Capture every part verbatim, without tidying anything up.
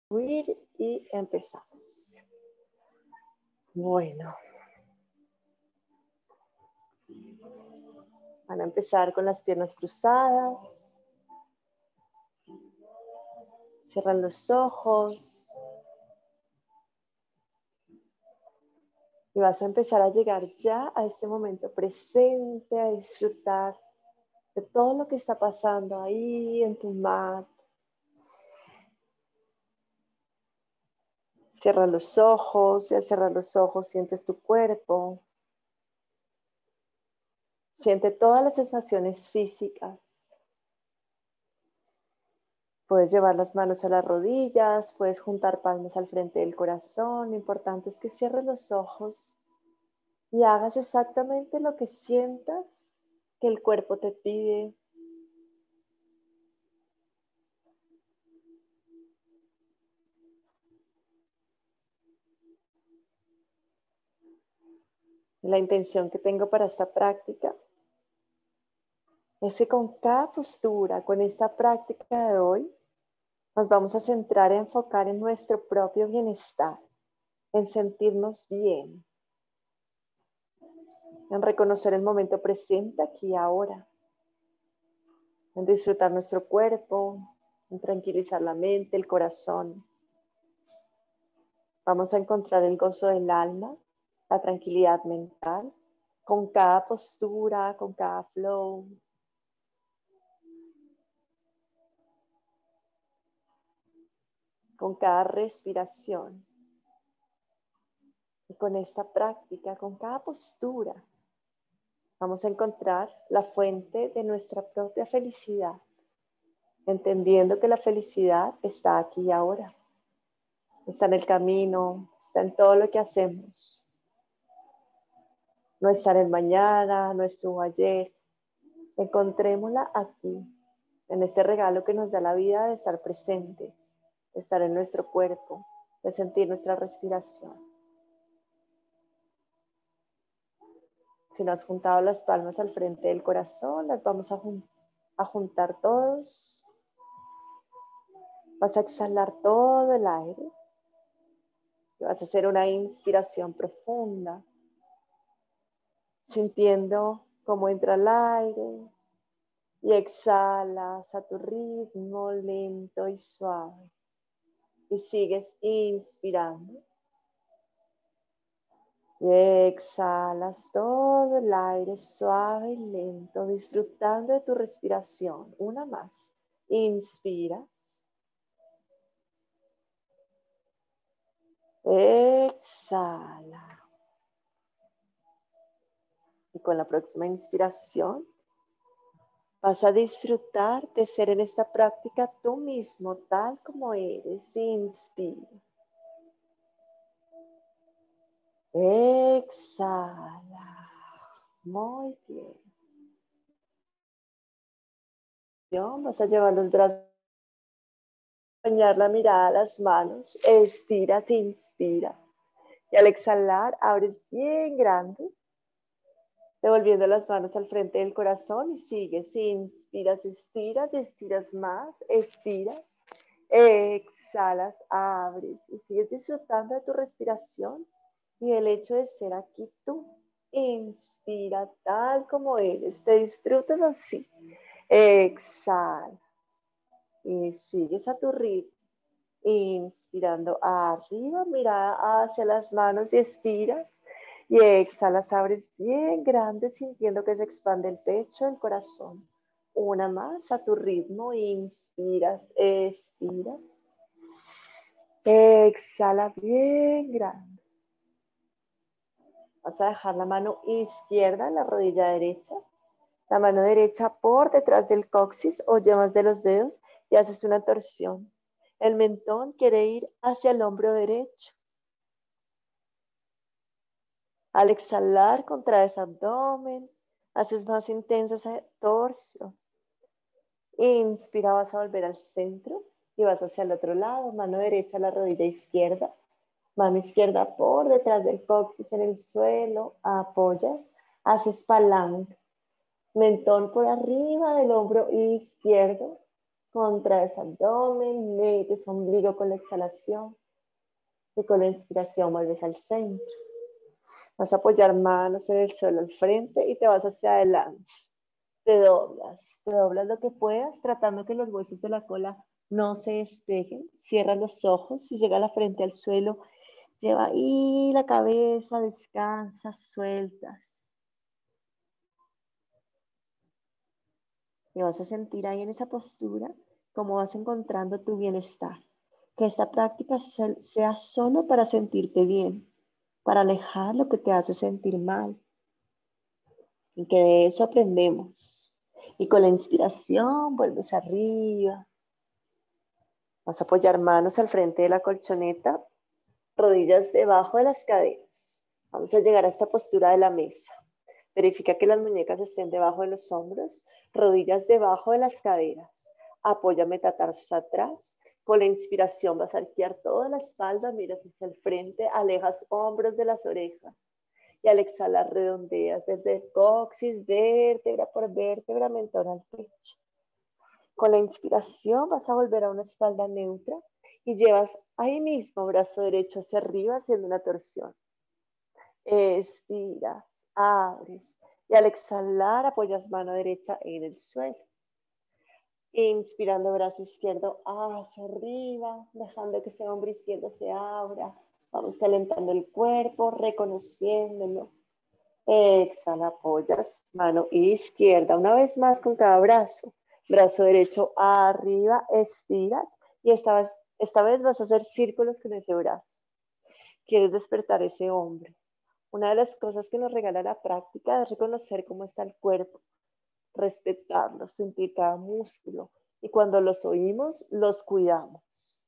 Y empezamos. Bueno. Van a empezar con las piernas cruzadas. Cierran los ojos. Y vas a empezar a llegar ya a este momento presente, a disfrutar de todo lo que está pasando ahí en tu mat. Cierra los ojos y al cerrar los ojos sientes tu cuerpo. Siente todas las sensaciones físicas. Puedes llevar las manos a las rodillas, puedes juntar palmas al frente del corazón. Lo importante es que cierres los ojos y hagas exactamente lo que sientas que el cuerpo te pide. La intención que tengo para esta práctica es que con cada postura, con esta práctica de hoy, nos vamos a centrar y enfocar en nuestro propio bienestar, en sentirnos bien, en reconocer el momento presente aquí y ahora, en disfrutar nuestro cuerpo, en tranquilizar la mente, el corazón. Vamos a encontrar el gozo del alma, la tranquilidad mental, con cada postura, con cada flow. Con cada respiración. Y con esta práctica, con cada postura, vamos a encontrar la fuente de nuestra propia felicidad, entendiendo que la felicidad está aquí y ahora. Está en el camino, está en todo lo que hacemos. No está en el mañana, no estuvo ayer. Encontrémosla aquí, en este regalo que nos da la vida de estar presentes, de estar en nuestro cuerpo, de sentir nuestra respiración. Si no has juntado las palmas al frente del corazón, las vamos a, jun a juntar todos. Vas a exhalar todo el aire. Y vas a hacer una inspiración profunda, sintiendo cómo entra el aire y exhalas a tu ritmo lento y suave. Y sigues inspirando. Y exhalas todo el aire suave y lento, disfrutando de tu respiración. Una más. Inspiras. Exhala. Y con la próxima inspiración vas a disfrutar de ser en esta práctica tú mismo, tal como eres. Inspira. Exhala. Muy bien. Vas a llevar los brazos, bañar la mirada a las manos. Estiras, inspiras. Y al exhalar, abres bien grande, devolviendo las manos al frente del corazón y sigues. Inspiras, estiras y estiras más. Estiras. Exhalas, abres y sigues disfrutando de tu respiración y del hecho de ser aquí tú. Inspira tal como eres. Te disfrutas así. Exhala. Y sigues a tu ritmo. Inspirando arriba, mirada hacia las manos y estiras. Y exhalas, abres bien grande, sintiendo que se expande el pecho, el corazón. Una más a tu ritmo. Inspiras, estiras. Exhala bien grande. Vas a dejar la mano izquierda en la rodilla derecha. La mano derecha por detrás del coxis o yemas de los dedos y haces una torsión. El mentón quiere ir hacia el hombro derecho. Al exhalar, contraes abdomen, haces más intensa esa torsión. Inspira, vas a volver al centro y vas hacia el otro lado. Mano derecha a la rodilla izquierda. Mano izquierda por detrás del coxis en el suelo. Apoyas, haces palanca. Mentón por arriba del hombro izquierdo. Contraes abdomen, metes ombligo con la exhalación y con la inspiración vuelves al centro. Vas a apoyar manos en el suelo al frente y te vas hacia adelante. Te doblas, te doblas lo que puedas, tratando que los huesos de la cola no se despeguen. Cierra los ojos y llega la frente al suelo. Lleva ahí la cabeza, descansa, sueltas. Y vas a sentir ahí en esa postura cómo vas encontrando tu bienestar. Que esta práctica sea solo para sentirte bien, para alejar lo que te hace sentir mal. Y que de eso aprendemos. Y con la inspiración vuelves arriba. Vas a apoyar manos al frente de la colchoneta, rodillas debajo de las caderas. Vamos a llegar a esta postura de la mesa. Verifica que las muñecas estén debajo de los hombros, rodillas debajo de las caderas. Apoya metatarsos atrás. Con la inspiración vas a arquear toda la espalda, miras hacia el frente, alejas hombros de las orejas. Y al exhalar redondeas desde el coxis, vértebra por vértebra, mentón al pecho. Con la inspiración vas a volver a una espalda neutra y llevas ahí mismo brazo derecho hacia arriba haciendo una torsión. Estiras, abres y al exhalar apoyas mano derecha en el suelo. Inspirando brazo izquierdo hacia arriba, dejando que ese hombro izquierdo se abra. Vamos calentando el cuerpo, reconociéndolo. Exhala, apoyas mano izquierda una vez más con cada brazo. Brazo derecho arriba, estiras y esta vez, esta vez vas a hacer círculos con ese brazo. Quieres despertar ese hombro. Una de las cosas que nos regala la práctica es reconocer cómo está el cuerpo, respetarlo, sentir cada músculo y cuando los oímos, los cuidamos.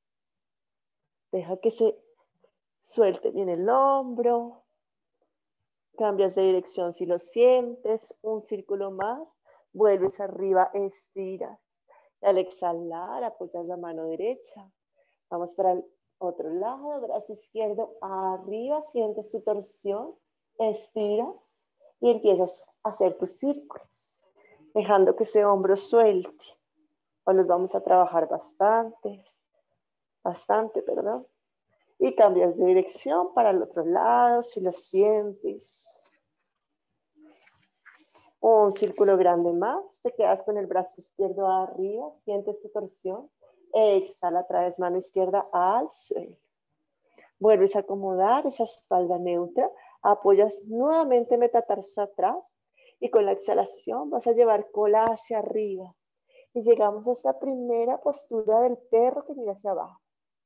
Deja que se suelte bien el hombro. Cambias de dirección si lo sientes, un círculo más, vuelves arriba, estiras. Y al exhalar, apoyas la mano derecha. Vamos para el otro lado, brazo izquierdo arriba, sientes tu torsión, estiras y empiezas a hacer tus círculos, dejando que ese hombro suelte. Hoy los vamos a trabajar bastante, bastante, perdón. Y cambias de dirección para el otro lado si lo sientes. Un círculo grande más, te quedas con el brazo izquierdo arriba, sientes tu torsión, exhala, traes mano izquierda al suelo. Vuelves a acomodar esa espalda neutra, apoyas nuevamente metatarsos atrás y con la exhalación vas a llevar cola hacia arriba. Y llegamos a esta primera postura del perro que mira hacia abajo.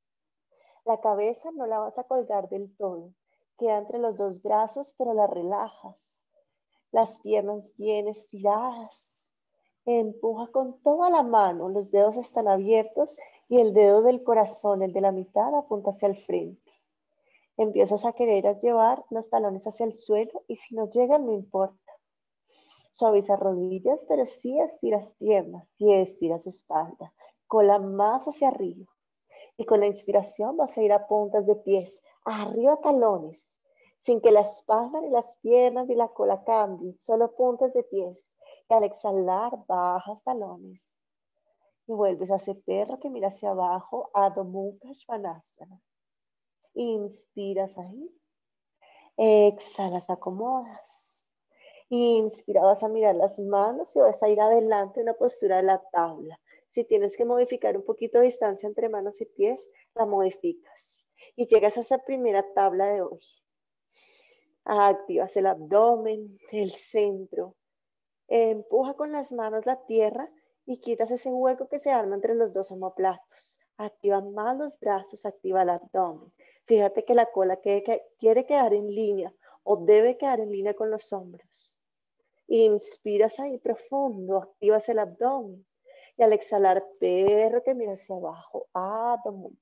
La cabeza no la vas a colgar del todo, queda entre los dos brazos, pero la relajas. Las piernas bien estiradas. Empuja con toda la mano, los dedos están abiertos y el dedo del corazón, el de la mitad, apunta hacia el frente. Empiezas a querer llevar los talones hacia el suelo y si no llegan, no importa. Suaviza rodillas, pero sí estiras piernas, sí estiras espalda, cola más hacia arriba. Y con la inspiración vas a ir a puntas de pies, arriba talones, sin que la espalda, ni las piernas, ni la cola cambien, solo puntas de pies. Y al exhalar, bajas talones. Y vuelves a ese perro que mira hacia abajo, Adho Mukha Svanasana. Inspiras ahí. Exhalas, acomodas. Inspira, vas a mirar las manos y vas a ir adelante en una postura de la tabla. Si tienes que modificar un poquito de distancia entre manos y pies, la modificas. Y llegas a esa primera tabla de hoy. Activas el abdomen, el centro. Empuja con las manos la tierra y quitas ese hueco que se arma entre los dos omoplatos. Activa más los brazos, activa el abdomen. Fíjate que la cola que, que quiere quedar en línea o debe quedar en línea con los hombros. Inspiras ahí profundo, activas el abdomen. Y al exhalar, perro que mira hacia abajo, abdomen.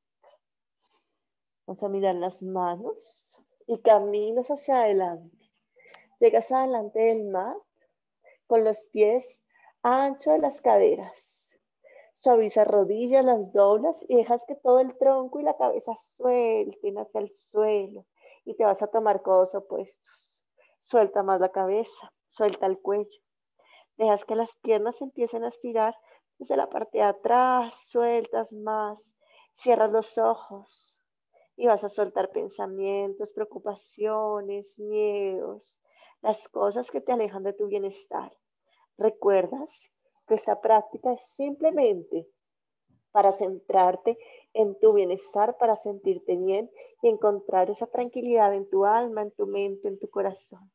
Vamos a mirar las manos y caminas hacia adelante. Llegas adelante del mat con los pies ancho de las caderas. Suaviza rodillas, las doblas y dejas que todo el tronco y la cabeza suelten hacia el suelo. Y te vas a tomar codos opuestos. Suelta más la cabeza, suelta el cuello. Dejas que las piernas empiecen a estirar, Desde la parte de atrás, sueltas más, cierras los ojos y vas a soltar pensamientos, preocupaciones, miedos, las cosas que te alejan de tu bienestar. ¿Recuerdas que esta práctica es simplemente para centrarte en tu bienestar, para sentirte bien y encontrar esa tranquilidad en tu alma, en tu mente, en tu corazón?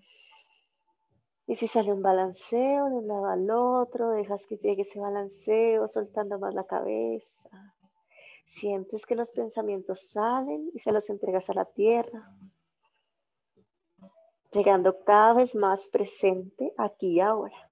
Y si sale un balanceo de un lado al otro, dejas que llegue ese balanceo, soltando más la cabeza. Sientes que los pensamientos salen y se los entregas a la tierra, llegando cada vez más presente aquí y ahora.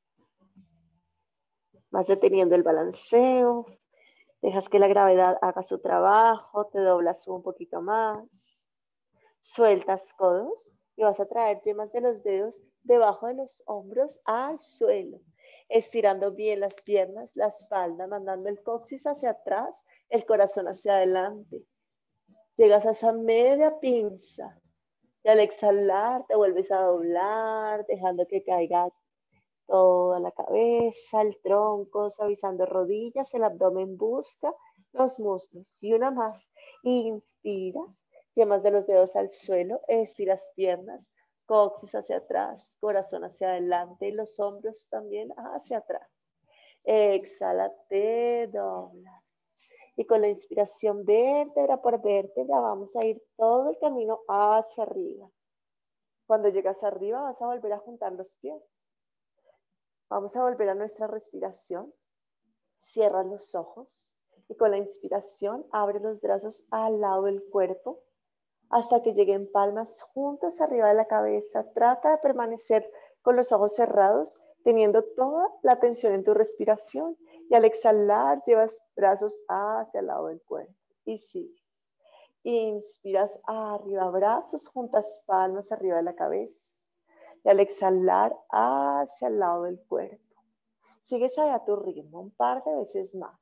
Vas deteniendo el balanceo, dejas que la gravedad haga su trabajo, te doblas un poquito más, sueltas codos y vas a traer yemas de los dedos debajo de los hombros al suelo, estirando bien las piernas, la espalda, mandando el coxis hacia atrás, el corazón hacia adelante. Llegas a esa media pinza y al exhalar te vuelves a doblar, dejando que caiga toda la cabeza, el tronco, suavizando rodillas, el abdomen busca los muslos. Y una más, inspiras, llevas de los dedos al suelo, estiras piernas, coxis hacia atrás, corazón hacia adelante y los hombros también hacia atrás. Exhala, te doblas. Y con la inspiración vértebra por vértebra vamos a ir todo el camino hacia arriba. Cuando llegas arriba vas a volver a juntar los pies. Vamos a volver a nuestra respiración. Cierra los ojos y con la inspiración abre los brazos al lado del cuerpo hasta que lleguen palmas juntas arriba de la cabeza. Trata de permanecer con los ojos cerrados, teniendo toda la atención en tu respiración. Y al exhalar, llevas brazos hacia el lado del cuerpo. Y sigues. Inspiras arriba, brazos juntas, palmas arriba de la cabeza. Y al exhalar, hacia el lado del cuerpo. Sigues ahí a tu ritmo, un par de veces más.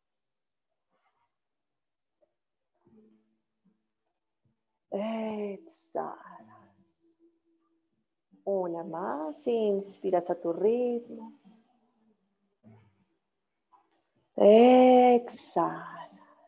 Exhalas. Una más, inspiras a tu ritmo. Exhalas.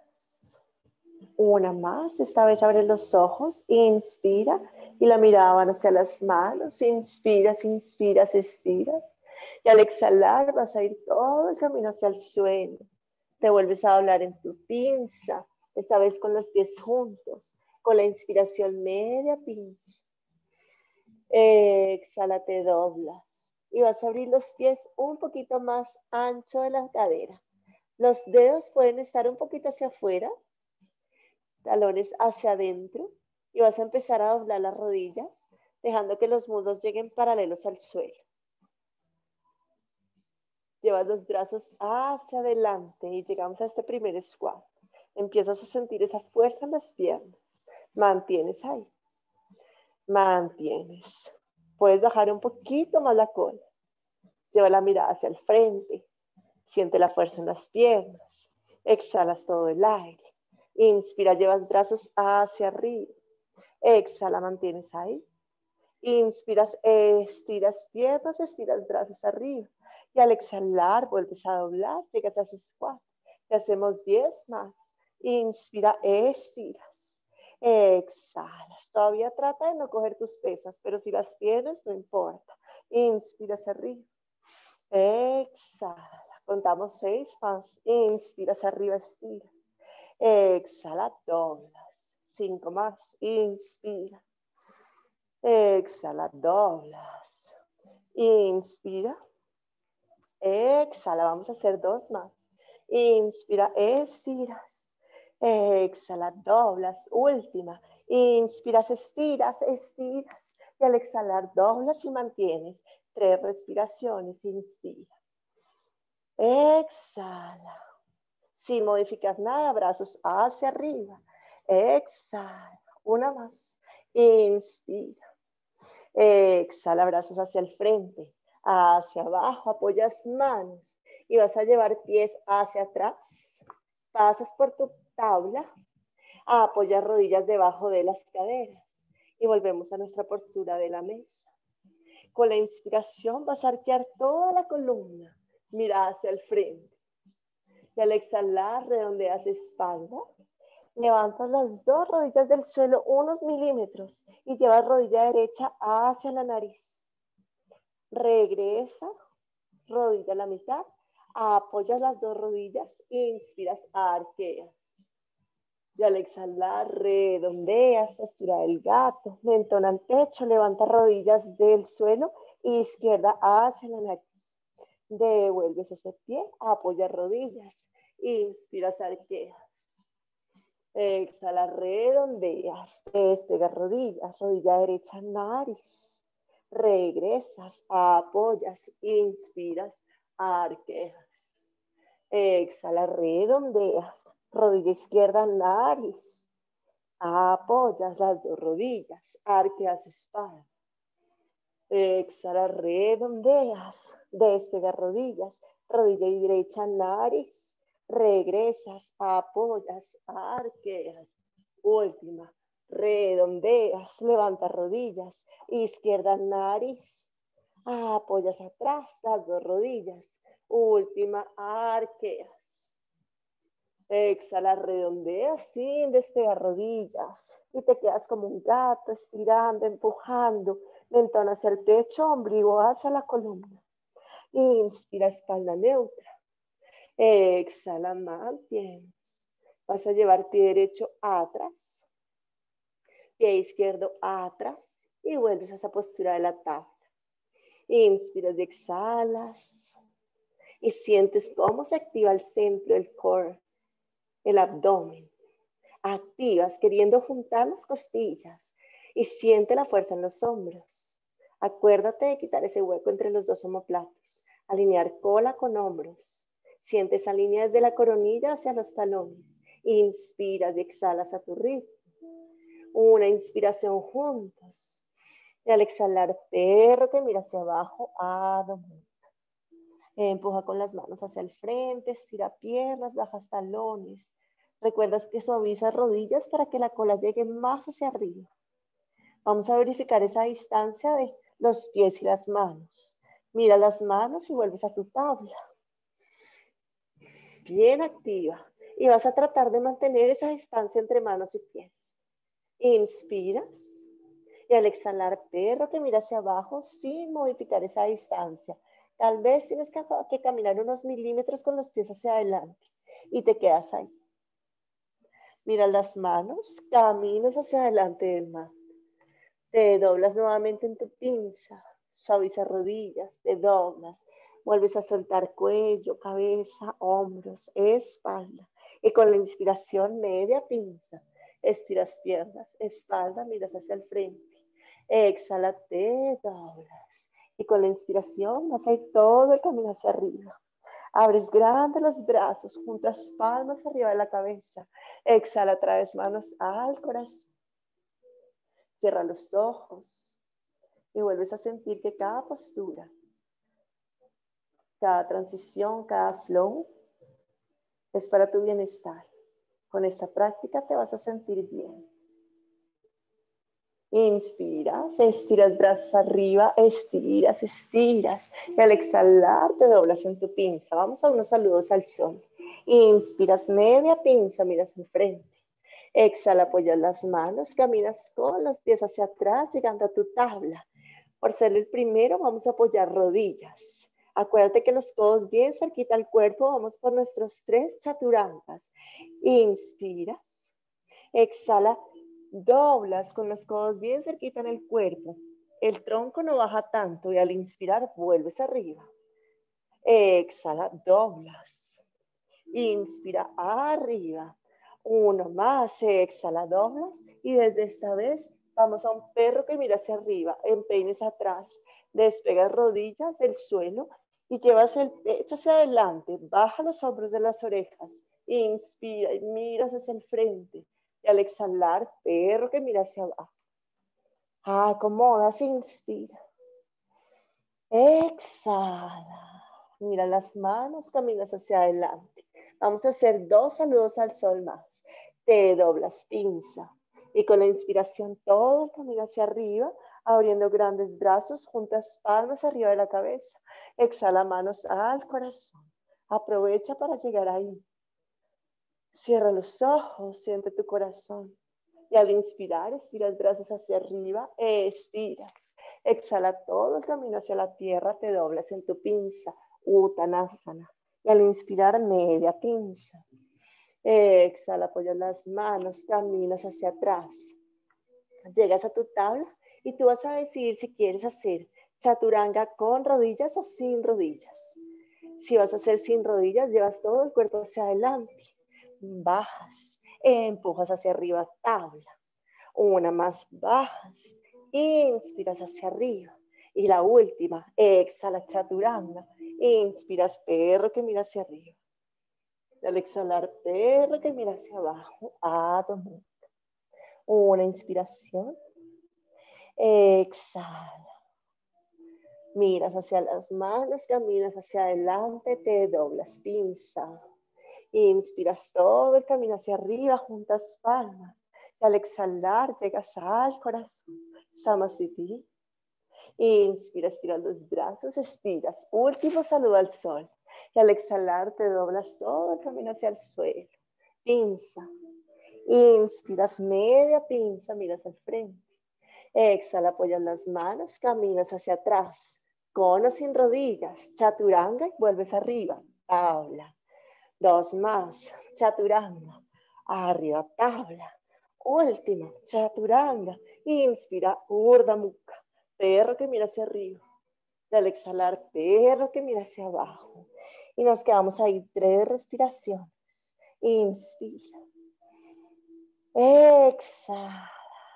Una más, esta vez abres los ojos, inspira y la mirada va hacia las manos. Inspiras, inspiras, estiras. Y al exhalar vas a ir todo el camino hacia el suelo. Te vuelves a doblar en tu pinza, esta vez con los pies juntos. Con la inspiración media pinza. Exhala, te doblas. Y vas a abrir los pies un poquito más ancho de la cadera. Los dedos pueden estar un poquito hacia afuera, talones hacia adentro. Y vas a empezar a doblar las rodillas, dejando que los muslos lleguen paralelos al suelo. Llevas los brazos hacia adelante y llegamos a este primer squat. Empiezas a sentir esa fuerza en las piernas. Mantienes ahí. Mantienes. Puedes bajar un poquito más la cola. Lleva la mirada hacia el frente. Siente la fuerza en las piernas. Exhalas todo el aire. Inspira, llevas brazos hacia arriba. Exhala, mantienes ahí. Inspiras, estiras piernas, estiras brazos arriba. Y al exhalar, vuelves a doblar, llegas a ese squat. Y hacemos diez más. Inspira, estiras. Exhalas. Todavía trata de no coger tus pesas, pero si las tienes, no importa. Inspira hacia arriba. Exhala. Contamos seis más. Inspira hacia arriba, estira. Exhala, doblas. Cinco más. Inspira. Exhala, doblas. Inspira. Exhala, vamos a hacer dos más. Inspira, estiras. Exhala, doblas. Última. Inspiras, estiras, estiras. Y al exhalar, doblas y mantienes. Tres respiraciones. Inspira. Exhala. Sin modificar nada, brazos hacia arriba. Exhala. Una más. Inspira. Exhala, brazos hacia el frente, hacia abajo, apoyas manos y vas a llevar pies hacia atrás. Pasas por tu tabla, apoyas rodillas debajo de las caderas y volvemos a nuestra postura de la mesa. Con la inspiración vas a arquear toda la columna, mira hacia el frente. Y al exhalar, redondeas espalda. Levantas las dos rodillas del suelo unos milímetros y llevas rodilla derecha hacia la nariz. Regresa, rodilla a la mitad, apoyas las dos rodillas, inspiras, arqueas. Y al exhalar, redondeas, postura del gato, mentón al pecho, levanta rodillas del suelo, izquierda hacia la nariz. Devuelves ese pie, apoyas rodillas, inspiras, arqueas. Exhala, redondeas, despegas rodillas, rodilla derecha, nariz. Regresas, apoyas, inspiras, arqueas. Exhala, redondeas, rodilla izquierda, nariz. Apoyas las dos rodillas, arqueas espalda. Exhala, redondeas, despegas rodillas, rodilla derecha, nariz. Regresas, apoyas, arqueas. Última, redondeas, levanta rodillas, izquierda, nariz. Apoyas atrás las dos rodillas. Última, arqueas. Exhala, redondeas sin despegar rodillas. Y te quedas como un gato, estirando, empujando. Mentón hacia el techo, ombligo hacia la columna. Inspira, espalda neutra. Exhala, mantienes. Vas a llevar pie derecho atrás. Pie izquierdo atrás. Y vuelves a esa postura de la tabla. Inspiras y exhalas. Y sientes cómo se activa el centro del core, el abdomen. Activas queriendo juntar las costillas. Y siente la fuerza en los hombros. Acuérdate de quitar ese hueco entre los dos omoplatos. Alinear cola con hombros. Siente esa línea desde la coronilla hacia los talones. Inspiras y exhalas a tu ritmo. Una inspiración juntos. Y al exhalar, perro que mira hacia abajo, abdomen. Empuja con las manos hacia el frente, estira piernas, bajas talones. Recuerdas que suavizas rodillas para que la cola llegue más hacia arriba. Vamos a verificar esa distancia de los pies y las manos. Mira las manos y vuelves a tu tabla. Bien activa. Y vas a tratar de mantener esa distancia entre manos y pies. Inspiras. Y al exhalar, perro que mira hacia abajo sin modificar esa distancia. Tal vez tienes que, que caminar unos milímetros con los pies hacia adelante. Y te quedas ahí. Mira las manos, caminas hacia adelante del mat. Te doblas nuevamente en tu pinza. Suavizas rodillas, te doblas. Vuelves a soltar cuello, cabeza, hombros, espalda. Y con la inspiración, media pinza. Estiras piernas, espalda, miras hacia el frente. Exhala, te doblas. Y con la inspiración vas a ir todo el camino hacia arriba. Abres grande los brazos, juntas palmas arriba de la cabeza. Exhala, traes manos al corazón. Cierra los ojos. Y vuelves a sentir que cada postura, cada transición, cada flow es para tu bienestar. Con esta práctica te vas a sentir bien. Inspiras, estiras brazos arriba, estiras, estiras. Y al exhalar te doblas en tu pinza. Vamos a unos saludos al sol. Inspiras media pinza, miras al frente. Exhala, apoyas las manos, caminas con los pies hacia atrás, llegando a tu tabla. Por ser el primero, vamos a apoyar rodillas. Acuérdate que los codos bien cerquita al cuerpo. Vamos por nuestros tres chaturangas. Inspiras. Exhala. Doblas con los codos bien cerquita en el cuerpo. El tronco no baja tanto y al inspirar vuelves arriba. Exhala, doblas. Inspira arriba. Uno más, exhala, doblas. Y desde esta vez vamos a un perro que mira hacia arriba. Empeines atrás. Despegas rodillas del suelo y llevas el pecho hacia adelante. Baja los hombros de las orejas. Inspira y miras hacia el frente. Y al exhalar, perro que mira hacia abajo. Acomodas, inspira. Exhala. Mira las manos, caminas hacia adelante. Vamos a hacer dos saludos al sol más. Te doblas, pinza. Y con la inspiración, todo el camino hacia arriba, abriendo grandes brazos, juntas palmas arriba de la cabeza. Exhala, manos al corazón. Aprovecha para llegar ahí. Cierra los ojos, siente tu corazón. Y al inspirar, estira los brazos hacia arriba, estiras. Exhala todo el camino hacia la tierra, te doblas en tu pinza, Uttanasana. Y al inspirar, media pinza. Exhala, apoyas las manos, caminas hacia atrás. Llegas a tu tabla y tú vas a decidir si quieres hacer chaturanga con rodillas o sin rodillas. Si vas a hacer sin rodillas, llevas todo el cuerpo hacia adelante. Bajas, empujas hacia arriba, tabla. Una más, bajas, inspiras hacia arriba. Y la última, exhala, chaturanga. Inspiras, perro que mira hacia arriba. Y al exhalar, perro que mira hacia abajo, Adho Mukha. Una inspiración. Exhala. Miras hacia las manos, caminas hacia adelante, te doblas, pinza. Inspiras todo el camino hacia arriba, juntas palmas. Y al exhalar, llegas al corazón. Samasthiti. Inspira, estiras los brazos, estiras. Último saludo al sol. Y al exhalar, te doblas todo el camino hacia el suelo. Pinza. Inspiras media pinza, miras al frente. Exhala, apoyas las manos, caminas hacia atrás. Con o sin rodillas. Chaturanga y vuelves arriba. Tabla. Dos más. Chaturanga. Arriba, tabla. Última. Chaturanga. Inspira, Urdhva Mukha. Perro que mira hacia arriba. Y al exhalar, perro que mira hacia abajo. Y nos quedamos ahí tres respiraciones. Inspira. Exhala.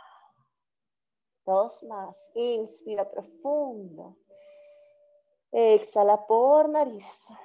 Dos más. Inspira profundo. Exhala por nariz.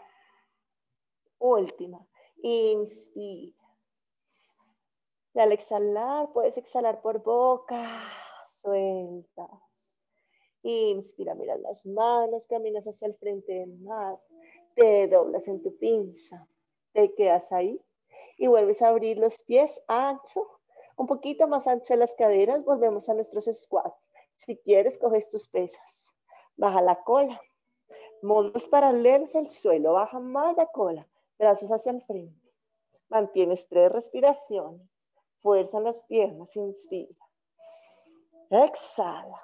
Última. Inspira. Y al exhalar, puedes exhalar por boca. Sueltas. Inspira, miras las manos, caminas hacia el frente del mar. Te doblas en tu pinza. Te quedas ahí. Y vuelves a abrir los pies ancho. Un poquito más ancho las caderas. Volvemos a nuestros squats. Si quieres, coges tus pesas. Baja la cola. Modos paralelos al suelo. Baja más la cola. Brazos hacia el frente. Mantienes tres respiraciones. Fuerza en las piernas. Inspira. Exhala.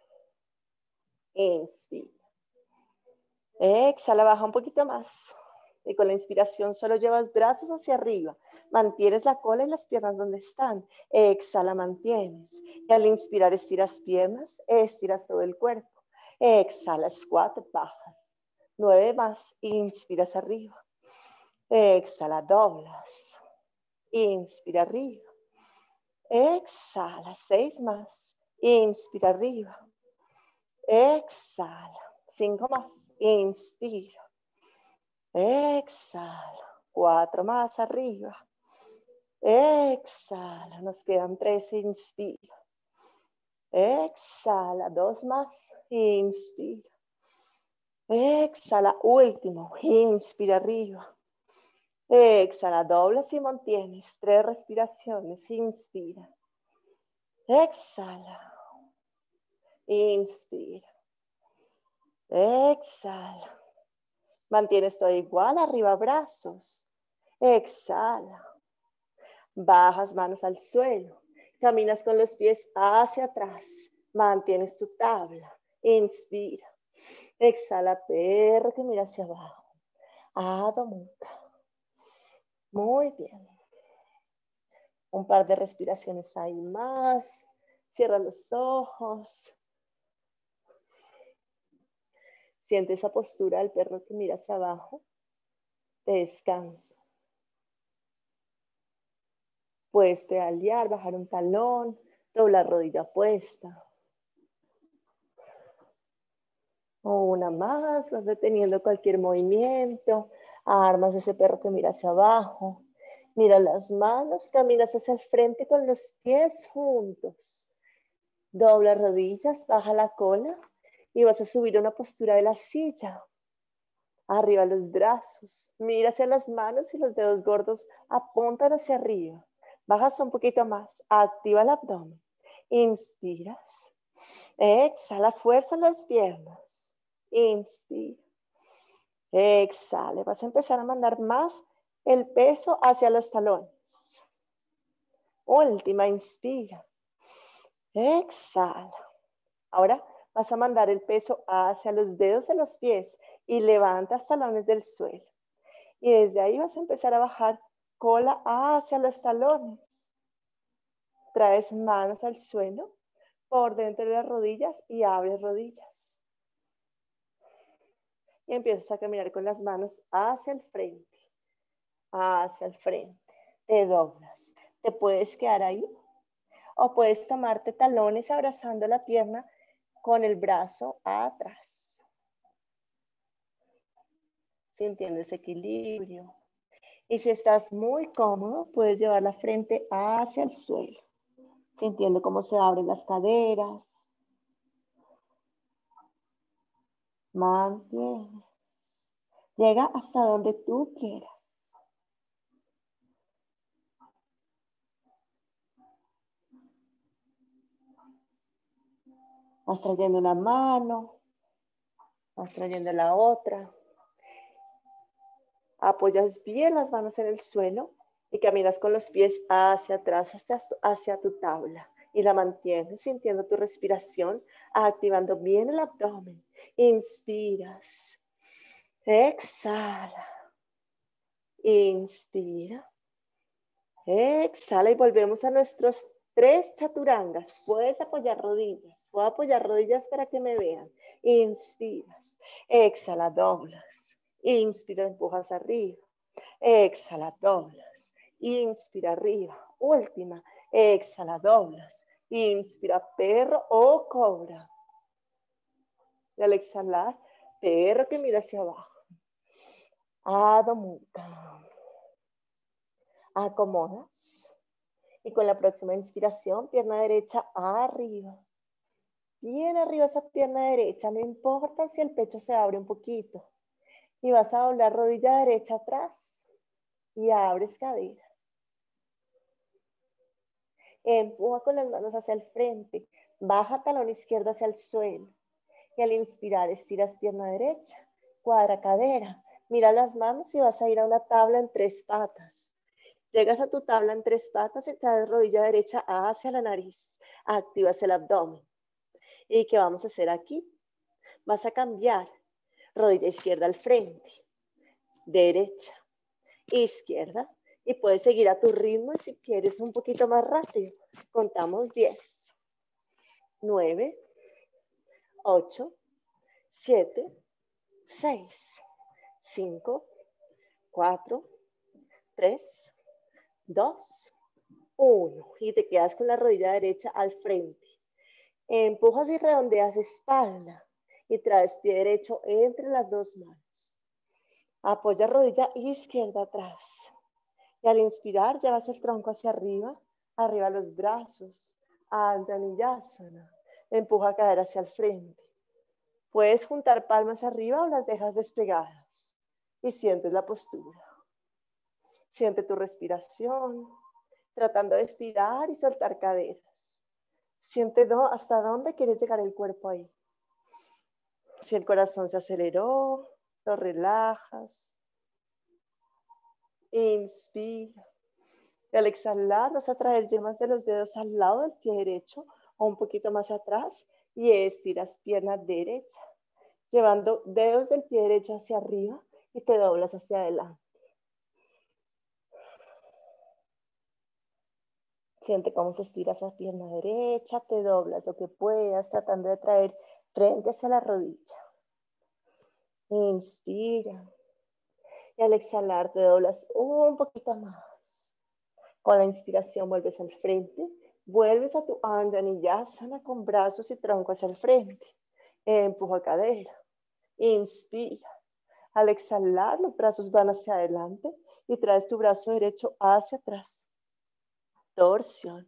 Inspira. Exhala, baja un poquito más. Y con la inspiración solo llevas brazos hacia arriba. Mantienes la cola y las piernas donde están. Exhala, mantienes. Y al inspirar estiras piernas, estiras todo el cuerpo. Exhala, squat, bajas. Nueve más. Inspiras arriba. Exhala, doblas. Inspira arriba. Exhala, seis más. Inspira arriba. Exhala. Cinco más. Inspira. Exhala. Cuatro más arriba. Exhala. Nos quedan tres. Inspira. Exhala. Dos más. Inspira. Exhala. Último. Inspira arriba. Exhala. Doblas y mantienes. Tres respiraciones. Inspira. Exhala. Inspira. Exhala. Mantienes todo igual, arriba brazos. Exhala. Bajas manos al suelo. Caminas con los pies hacia atrás. Mantienes tu tabla. Inspira. Exhala, perro que mira hacia abajo. Adho Mukha. Muy bien. Un par de respiraciones ahí más. Cierra los ojos. Siente esa postura del perro que mira hacia abajo. Descanso. Puedes pedalear, bajar un talón, doblar rodilla opuesta. O una más, vas deteniendo cualquier movimiento. Armas ese perro que mira hacia abajo. Mira las manos, caminas hacia el frente con los pies juntos. Dobla rodillas, baja la cola y vas a subir a una postura de la silla. Arriba los brazos, mira hacia las manos y los dedos gordos apuntan hacia arriba. Bajas un poquito más, activa el abdomen. Inspiras. Exhala, fuerza en las piernas. Inspira. Exhala, vas a empezar a mandar más el peso hacia los talones. Última, inspira. Exhala. Ahora vas a mandar el peso hacia los dedos de los pies y levantas talones del suelo. Y desde ahí vas a empezar a bajar cola hacia los talones. Traes manos al suelo por dentro de las rodillas y abres rodillas. Y empiezas a caminar con las manos hacia el frente, hacia el frente. Te doblas. Te puedes quedar ahí o puedes tomarte talones abrazando la pierna con el brazo atrás. Sintiendo ese equilibrio. Y si estás muy cómodo, puedes llevar la frente hacia el suelo, sintiendo cómo se abren las caderas. Mantienes. Llega hasta donde tú quieras. Vas trayendo una mano, vas trayendo la otra. Apoyas bien las manos en el suelo y caminas con los pies hacia atrás, hacia, hacia tu tabla. Y la mantienes sintiendo tu respiración, activando bien el abdomen. Inspiras. Exhala. Inspira. Exhala y volvemos a nuestros tres chaturangas. Puedes apoyar rodillas. Puedo apoyar rodillas para que me vean. Inspiras. Exhala, doblas. Inspira, empujas arriba. Exhala, doblas. Inspira arriba. Última. Exhala, doblas. Inspira, perro o cobra. Y al exhalar, perro que mira hacia abajo. Adho Mukha. Acomodas. Y con la próxima inspiración, pierna derecha arriba. Bien arriba esa pierna derecha. No importa si el pecho se abre un poquito. Y vas a doblar rodilla derecha atrás. Y abres cadera. Empuja con las manos hacia el frente. Baja talón izquierdo hacia el suelo. Y al inspirar, estiras pierna derecha. Cuadra cadera. Mira las manos y vas a ir a una tabla en tres patas. Llegas a tu tabla en tres patas y traes rodilla derecha hacia la nariz. Activas el abdomen. ¿Y qué vamos a hacer aquí? Vas a cambiar. Rodilla izquierda al frente. Derecha. Izquierda. Y puedes seguir a tu ritmo y si quieres un poquito más rápido. Contamos diez. nueve. ocho. siete. seis. cinco. cuatro. tres. dos. uno. Y te quedas con la rodilla derecha al frente. Empujas y redondeas espalda y traes pie derecho entre las dos manos. Apoya rodilla izquierda atrás. Y al inspirar llevas el tronco hacia arriba, arriba los brazos, Anjaneyasana. Empuja cadera hacia el frente. Puedes juntar palmas arriba o las dejas desplegadas y sientes la postura. Siente tu respiración, tratando de estirar y soltar caderas. Siente do, hasta dónde quieres llegar el cuerpo ahí. Si el corazón se aceleró, lo relajas. Inspira. Y al exhalar vas a traer yemas de los dedos al lado del pie derecho o un poquito más atrás y estiras pierna derecha, llevando dedos del pie derecho hacia arriba y te doblas hacia adelante. Siente cómo se estira esa pierna derecha, te doblas lo que puedas, tratando de traer frente hacia la rodilla. Inspira. Y al exhalar te doblas un poquito más. Con la inspiración vuelves al frente. Vuelves a tu Anjaneyasana con brazos y tronco hacia el frente. Empuja cadera. Inspira. Al exhalar los brazos van hacia adelante y traes tu brazo derecho hacia atrás. Torsión.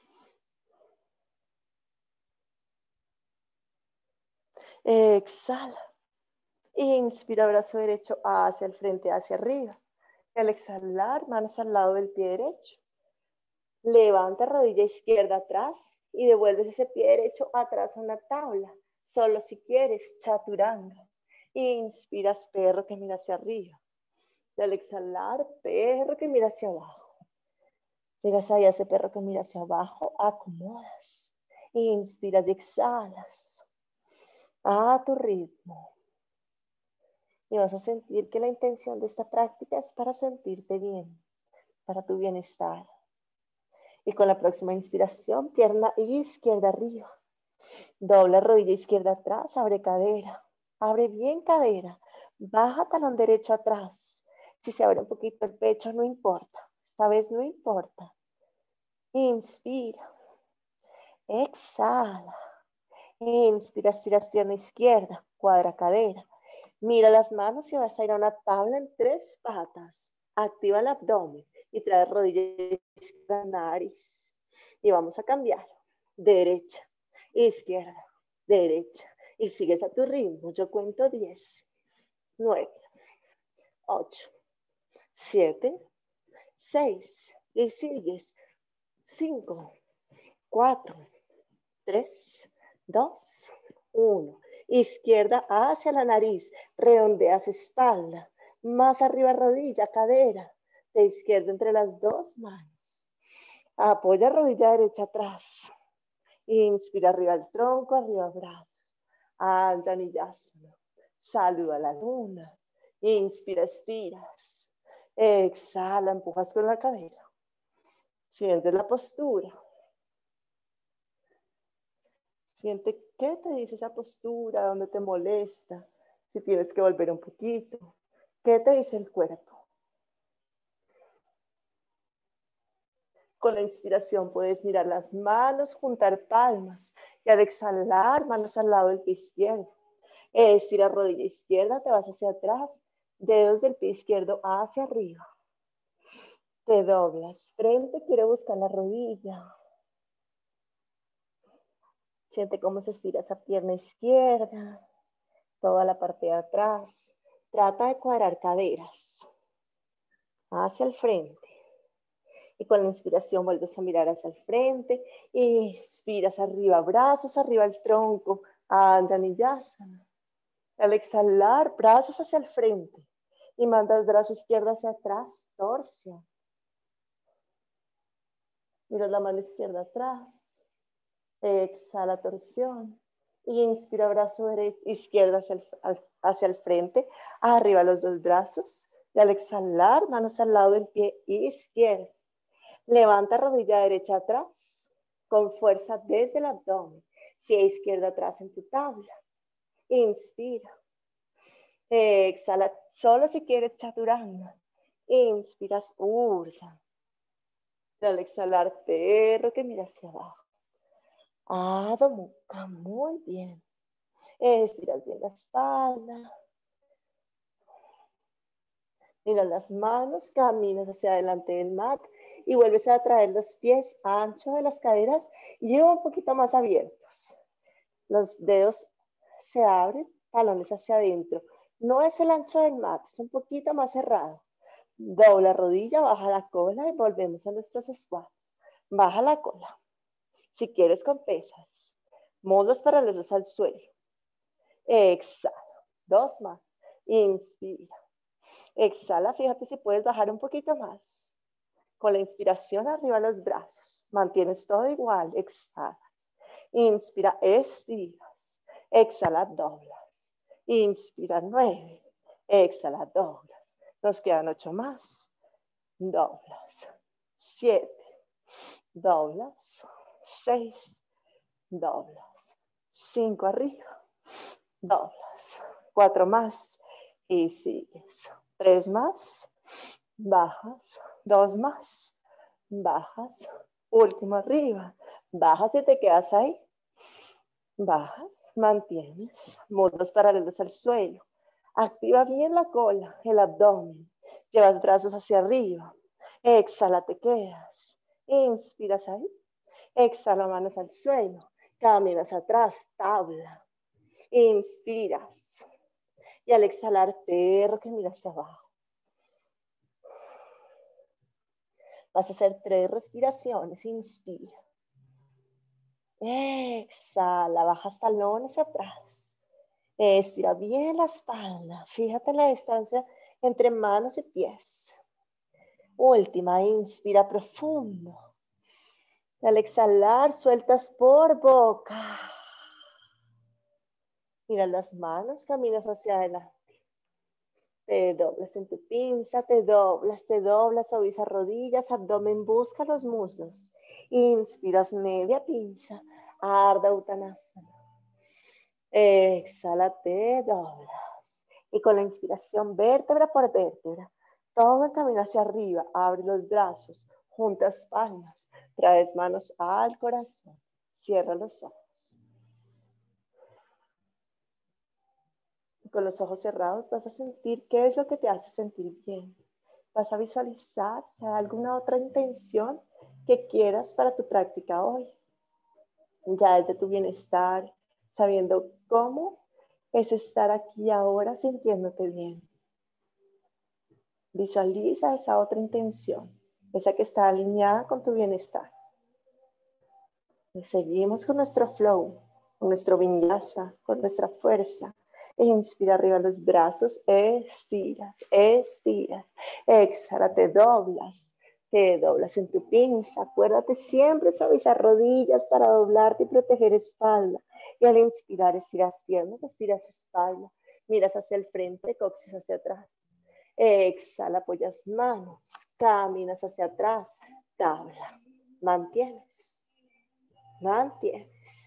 Exhala. Inspira, brazo derecho hacia el frente, hacia arriba. Y al exhalar, manos al lado del pie derecho. Levanta rodilla izquierda atrás y devuelves ese pie derecho atrás a una tabla. Solo si quieres, chaturanga. Inspiras, perro que mira hacia arriba. Y al exhalar, perro que mira hacia abajo. Llegas ahí a ese perro que mira hacia abajo, acomodas. Inspiras y exhalas a tu ritmo. Y vas a sentir que la intención de esta práctica es para sentirte bien, para tu bienestar. Y con la próxima inspiración, pierna izquierda arriba. Dobla rodilla izquierda atrás, abre cadera. Abre bien cadera. Baja talón derecho atrás. Si se abre un poquito el pecho, no importa. Esta vez no importa. Inspira. Exhala. Inspira, estiras pierna izquierda. Cuadra cadera. Mira las manos y vas a ir a una tabla en tres patas. Activa el abdomen y trae rodilla izquierda, nariz. Y vamos a cambiar. Derecha, izquierda, derecha. Y sigues a tu ritmo. Yo cuento diez, nueve, ocho, siete, seis. Y sigues. cinco, cuatro, tres, dos, uno. Izquierda hacia la nariz. Redondeas espalda. Más arriba rodilla, cadera. De izquierda entre las dos manos. Apoya rodilla derecha atrás. Inspira arriba el tronco, arriba el brazo. Anjaneyasana. Saluda a la luna. Inspira, estiras. Exhala, empujas con la cadera. Siente la postura. Siente qué te dice esa postura, dónde te molesta, si tienes que volver un poquito. ¿Qué te dice el cuerpo? Con la inspiración puedes mirar las manos, juntar palmas. Y al exhalar, manos al lado del pie izquierdo. Estira rodilla izquierda, te vas hacia atrás. Dedos del pie izquierdo hacia arriba. Te doblas. Frente, quiere buscar la rodilla. Siente cómo se estira esa pierna izquierda. Toda la parte de atrás. Trata de cuadrar caderas. Hacia el frente. Y con la inspiración vuelves a mirar hacia el frente. Inspiras arriba, brazos arriba el tronco. Anjaneyasana. Al exhalar, brazos hacia el frente. Y mandas brazo izquierdo hacia atrás. Torsión. Mira la mano izquierda atrás. Exhala, torsión. Y inspira, brazo derecho, izquierdo hacia el, hacia el frente. Arriba los dos brazos. Y al exhalar, manos al lado del pie izquierdo. Levanta rodilla derecha atrás. Con fuerza desde el abdomen. Pie izquierdo atrás en tu tabla. Inspira. Exhala. Solo si quieres chaturanga. Inspiras, urdhva. Al exhalar, perro que mira hacia abajo. Adho Mukha, muy bien. Estiras bien la espalda. Mira las manos, caminas hacia adelante del mat y vuelves a traer los pies ancho de las caderas y un poquito más abiertos. Los dedos se abren, talones hacia adentro. No es el ancho del mat, es un poquito más cerrado. Dobla rodilla, baja la cola y volvemos a nuestros squats. Baja la cola. Si quieres con pesas. Muslos paralelos al suelo. Exhala. Dos más. Inspira. Exhala. Fíjate si puedes bajar un poquito más. Con la inspiración arriba los brazos. Mantienes todo igual. Exhala. Inspira. Estiras. Exhala. Doblas. Inspira. Nueve. Exhala. Doblas. Nos quedan ocho más. Doblas. Siete. Doblas. Seis. Doblas. Cinco arriba. Doblas. Cuatro más. Y sigues. Tres más. Bajas. Dos más. Bajas. Último arriba. Bajas y te quedas ahí. Bajas. Mantienes. Muslos paralelos al suelo. Activa bien la cola, el abdomen. Llevas brazos hacia arriba. Exhala, te quedas. Inspiras ahí. Exhala, manos al suelo. Caminas atrás, tabla. Inspiras. Y al exhalar, perro que mira hacia abajo. Vas a hacer tres respiraciones. Inspira. Exhala, bajas talones atrás. Estira bien la espalda. Fíjate la distancia entre manos y pies. Última, inspira profundo. Y al exhalar, sueltas por boca. Mira las manos, caminas hacia adelante. Te doblas en tu pinza, te doblas, te doblas, suaviza rodillas, abdomen, busca los muslos. Inspiras media pinza, Ardha Uttanasana. Exhala, te doblas. Y con la inspiración, vértebra por vértebra, todo el camino hacia arriba, abre los brazos, juntas palmas, traes manos al corazón, cierra los ojos. Con los ojos cerrados vas a sentir qué es lo que te hace sentir bien. Vas a visualizar si hay alguna otra intención que quieras para tu práctica hoy. Ya desde tu bienestar, sabiendo cómo es estar aquí ahora sintiéndote bien. Visualiza esa otra intención, esa que está alineada con tu bienestar. Y seguimos con nuestro flow, con nuestro vinyasa, con nuestra fuerza. Inspira arriba los brazos, estiras, estiras. Exhala, te doblas, te doblas en tu pinza. Acuérdate siempre suavizar rodillas para doblarte y proteger espalda. Y al inspirar, estiras piernas, estiras espalda. Miras hacia el frente, coxis hacia atrás. Exhala, apoyas manos, caminas hacia atrás, tabla. Mantienes, mantienes,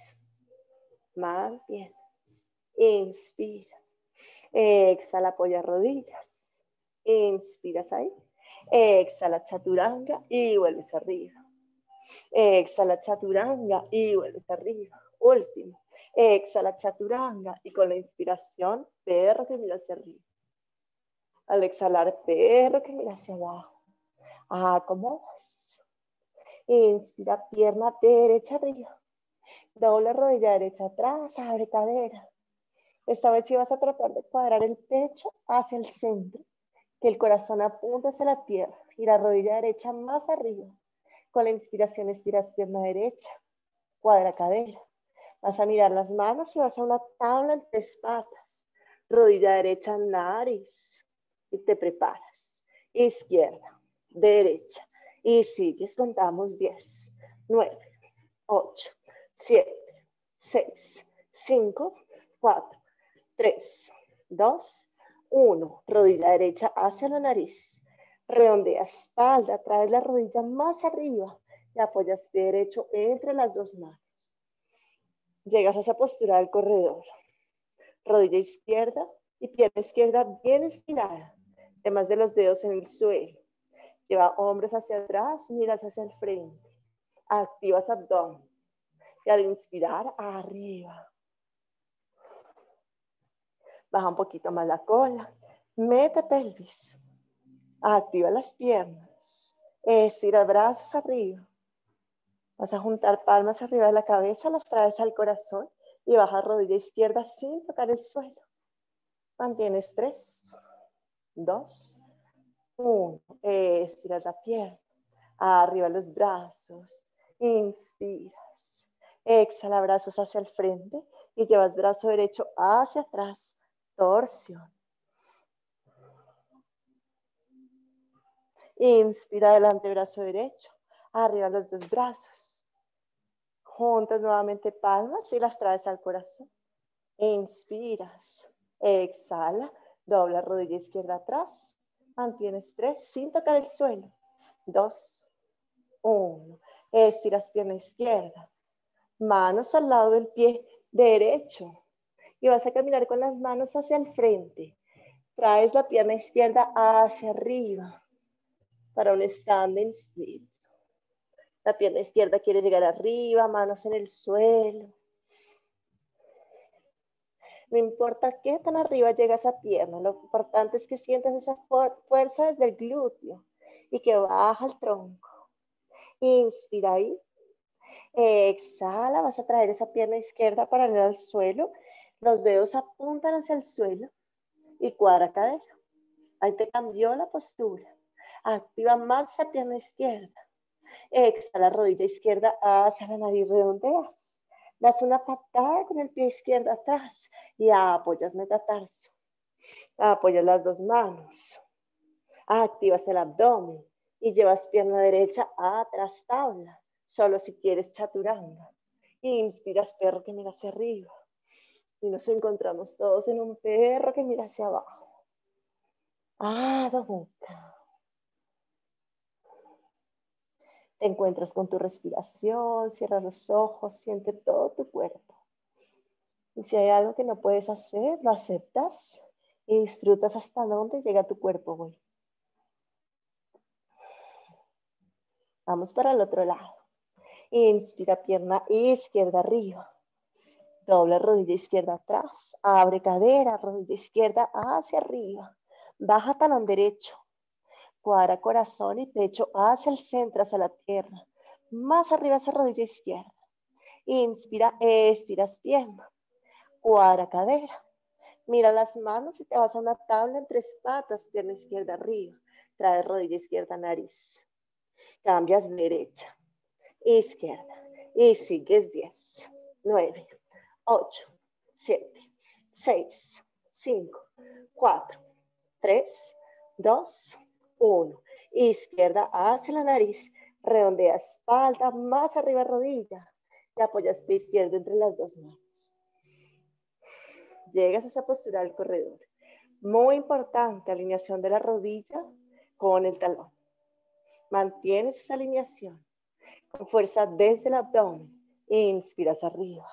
mantienes. Inspira. Exhala, apoya rodillas. Inspiras ahí. Exhala, chaturanga y vuelves arriba. Exhala, chaturanga y vuelves arriba. Último. Exhala, chaturanga y con la inspiración, perro que mira hacia arriba. Al exhalar, perro que mira hacia abajo. Acomodas. Inspira, pierna derecha arriba. Dobla rodilla derecha atrás, abre cadera. Esta vez sí vas a tratar de cuadrar el pecho hacia el centro, que el corazón apunte hacia la tierra y la rodilla derecha más arriba. Con la inspiración estiras pierna derecha, cuadra cadera. Vas a mirar las manos y vas a una tabla en tres patas. Rodilla derecha, nariz. Y te preparas. Izquierda, derecha. Y sigues, contamos diez, nueve, ocho, siete, seis, cinco, cuatro, tres, dos, uno. Rodilla derecha hacia la nariz. Redondea espalda, traes la rodilla más arriba y apoyas pie derecho entre las dos manos. Llegas a esa postura del corredor. Rodilla izquierda y pierna izquierda bien estirada. Temas de los dedos en el suelo. Lleva hombros hacia atrás, miras hacia el frente. Activas abdomen. Y al inspirar, arriba. Baja un poquito más la cola. Mete pelvis. Activa las piernas. Estira brazos arriba. Vas a juntar palmas arriba de la cabeza, las traes al corazón y baja rodilla izquierda sin tocar el suelo. Mantienes tres, dos, uno. Estiras la pierna. Arriba los brazos. Inspiras. Exhala, brazos hacia el frente y llevas brazo derecho hacia atrás. Torsión. Inspira adelante, brazo derecho. Arriba los dos brazos. Juntas nuevamente palmas y las traes al corazón. Inspiras. Exhala. Dobla rodilla izquierda atrás. Mantienes tres sin tocar el suelo. Dos. Uno. Estiras pierna izquierda. Manos al lado del pie derecho. Y vas a caminar con las manos hacia el frente. Traes la pierna izquierda hacia arriba. Para un standing split. La pierna izquierda quiere llegar arriba, manos en el suelo. No importa qué tan arriba llega esa pierna, lo importante es que sientas esa fuerza desde el glúteo y que baja el tronco. Inspira ahí. Exhala, vas a traer esa pierna izquierda paralela al suelo. Los dedos apuntan hacia el suelo y cuadra cadera. Ahí te cambió la postura. Activa más esa pierna izquierda. Exhala, rodilla izquierda hacia la nariz, redondeas. Das una patada con el pie izquierdo atrás y apoyas metatarso. Apoyas las dos manos. Activas el abdomen Y llevas pierna derecha atrás, tabla. Solo si quieres chaturanga. Inspiras, perro que mira hacia arriba. Y nos encontramos todos en un perro que mira hacia abajo. Adho Mukha. Te encuentras con tu respiración, cierra los ojos, siente todo tu cuerpo. Y si hay algo que no puedes hacer, lo aceptas y disfrutas hasta donde llega tu cuerpo hoy. Vamos para el otro lado. Inspira, pierna izquierda arriba. Dobla rodilla izquierda atrás. Abre cadera, rodilla izquierda hacia arriba. Baja talón derecho. Cuadra corazón y pecho hacia el centro, hacia la tierra. Más arriba hacia rodilla izquierda. Inspira, estiras pierna. Cuadra cadera. Mira las manos y te vas a una tabla en tres patas, pierna izquierda arriba. Trae rodilla izquierda, nariz. Cambias derecha, izquierda. Y sigues diez, nueve, ocho, siete, seis, cinco, cuatro, tres, dos, uno. Izquierda hacia la nariz. Redondea espalda, más arriba rodilla. Y apoyas pie izquierdo entre las dos manos. Llegas a esa postura del corredor. Muy importante, alineación de la rodilla con el talón. Mantienes esa alineación con fuerza desde el abdomen. Inspiras arriba.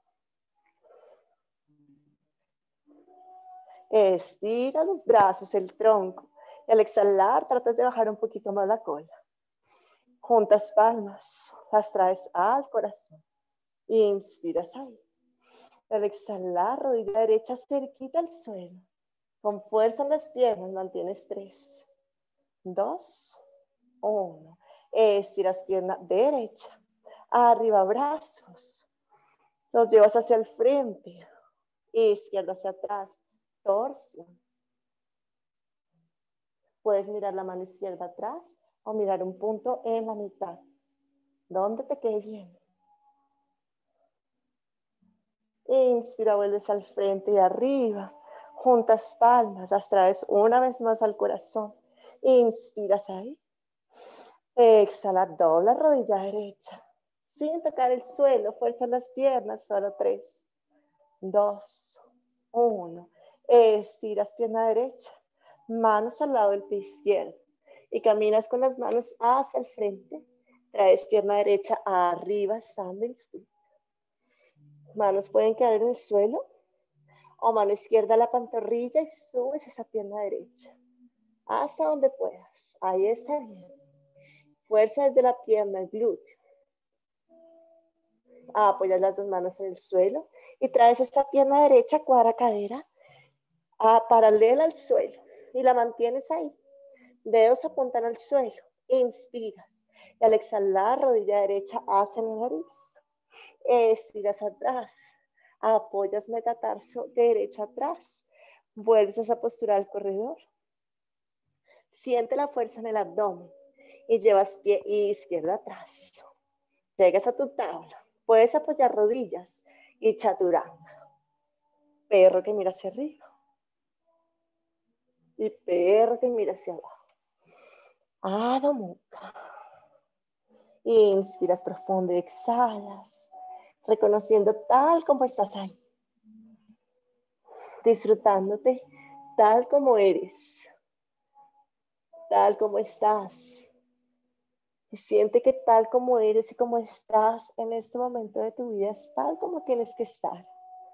Estira los brazos, el tronco. Y al exhalar, tratas de bajar un poquito más la cola. Juntas palmas, las traes al corazón. Inspiras ahí. Al exhalar, rodilla derecha cerquita al suelo. Con fuerza en las piernas, mantienes tres, dos, uno. Estiras pierna derecha. Arriba brazos. Los llevas hacia el frente. Izquierda hacia atrás. Torso. Puedes mirar la mano izquierda atrás o mirar un punto en la mitad. Donde te quede bien. Inspira, vuelves al frente y arriba. Juntas palmas, las traes una vez más al corazón. Inspiras ahí. Exhala, dobla rodilla derecha. Sin tocar el suelo, fuerza las piernas, solo tres, dos, uno. Estiras pierna derecha, manos al lado del pie izquierdo. Y caminas con las manos hacia el frente. Traes pierna derecha arriba, standing still. Manos pueden quedar en el suelo. O mano izquierda a la pantorrilla y subes esa pierna derecha. Hasta donde puedas. Ahí está bien. Fuerza desde la pierna, el glúteo. Apoyas las dos manos en el suelo y traes esta pierna derecha, cuadra cadera, a paralela al suelo. Y la mantienes ahí. Dedos apuntan al suelo. Inspiras. Y al exhalar, rodilla derecha hacia la nariz. Estiras atrás. Apoyas metatarso derecho atrás. Vuelves a esa postura del corredor. Siente la fuerza en el abdomen. Y llevas pie izquierdo atrás. Llegas a tu tabla. Puedes apoyar rodillas y chaturanga. Perro que mira hacia arriba. Y perro que mira hacia abajo. Adho Mukha. Inspiras profundo y exhalas. Reconociendo tal como estás ahí. Disfrutándote tal como eres. Tal como estás. Y siente que tal como eres y como estás en este momento de tu vida es tal como tienes que estar.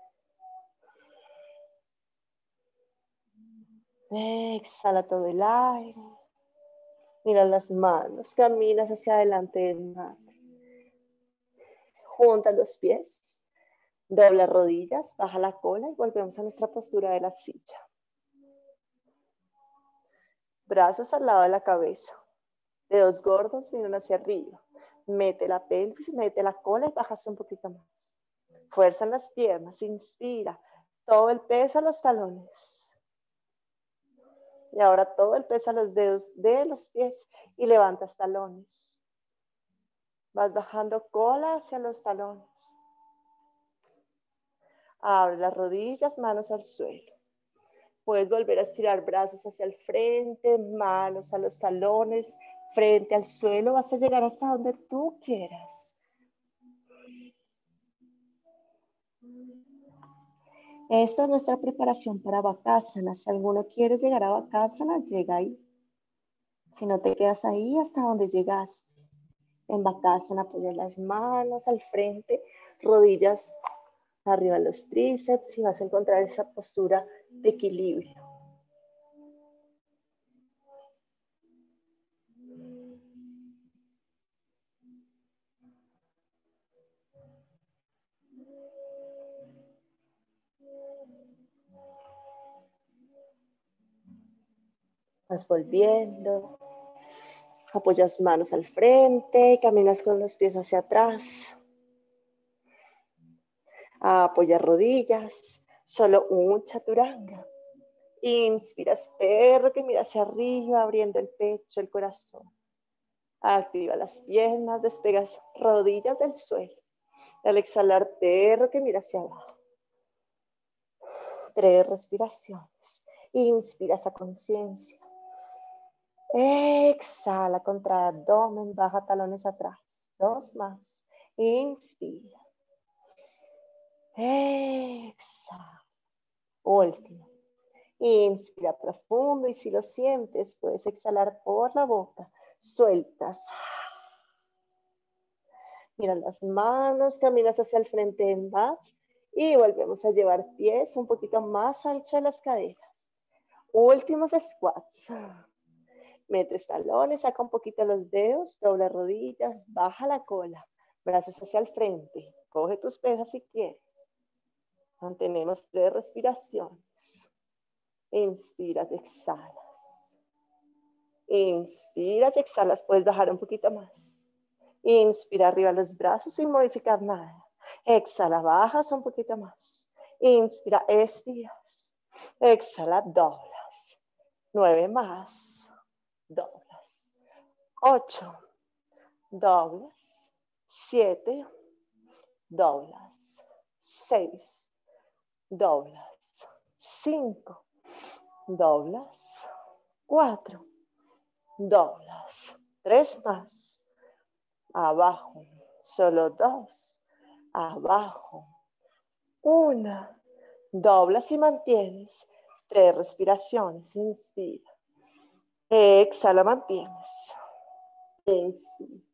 Exhala todo el aire. Mira las manos, caminas hacia adelante del mat. Junta los pies, dobla rodillas, baja la cola y volvemos a nuestra postura de la silla. Brazos al lado de la cabeza. Dedos gordos miran hacia arriba. Mete la pelvis, mete la cola y bajas un poquito más. Fuerza en las piernas, inspira. Todo el peso a los talones. Y ahora todo el peso a los dedos de los pies y levantas talones. Vas bajando cola hacia los talones. Abre las rodillas, manos al suelo. Puedes volver a estirar brazos hacia el frente, manos a los talones, frente al suelo, vas a llegar hasta donde tú quieras. Esta es nuestra preparación para Bakasana. Si alguno quiere llegar a Bakasana, llega ahí. Si no te quedas ahí, hasta donde llegaste. En Bakasana apoyas las manos al frente, rodillas arriba de los tríceps y vas a encontrar esa postura de equilibrio. Vas volviendo, apoyas manos al frente, caminas con los pies hacia atrás. Apoyas rodillas, solo un chaturanga. Inspiras, perro que mira hacia arriba, abriendo el pecho, el corazón. Activa las piernas, despegas rodillas del suelo. Al exhalar, perro que mira hacia abajo. Tres respiraciones. Inspiras a conciencia. Exhala, contra abdomen, baja talones atrás. Dos más. Inspira. Exhala. Último. Inspira profundo y si lo sientes, puedes exhalar por la boca. Sueltas. Miras las manos, caminas hacia el frente en back y volvemos a llevar pies un poquito más ancho de las caderas. Últimos squats. Metes talones, saca un poquito los dedos, dobla rodillas, baja la cola, brazos hacia el frente. Coge tus pesas si quieres. Mantenemos tres respiraciones. Inspiras, exhalas. Inspiras, exhalas, puedes bajar un poquito más. Inspira arriba los brazos sin modificar nada. Exhala, bajas un poquito más. Inspira, estiras. Exhala, doblas. Nueve más. Doblas. Ocho. Doblas. Siete. Doblas. Seis. Doblas. Cinco. Doblas. Cuatro. Doblas. Tres más. Abajo. Solo dos. Abajo. Una. Doblas y mantienes. Tres respiraciones. Inspira. Exhala, mantienes. Inspira.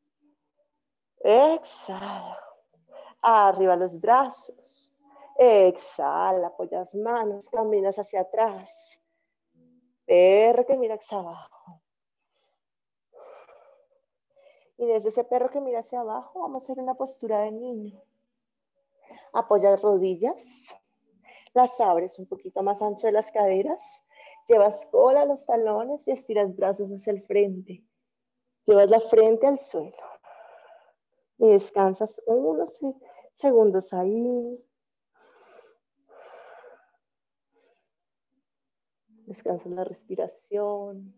Exhala. Arriba los brazos. Exhala, apoyas manos, caminas hacia atrás. Perro que mira hacia abajo. Y desde ese perro que mira hacia abajo, vamos a hacer una postura de niño. Apoyas rodillas. Las abres un poquito más ancho de las caderas. Llevas cola a los talones y estiras brazos hacia el frente. Llevas la frente al suelo. Y descansas unos segundos ahí. Descansa la respiración.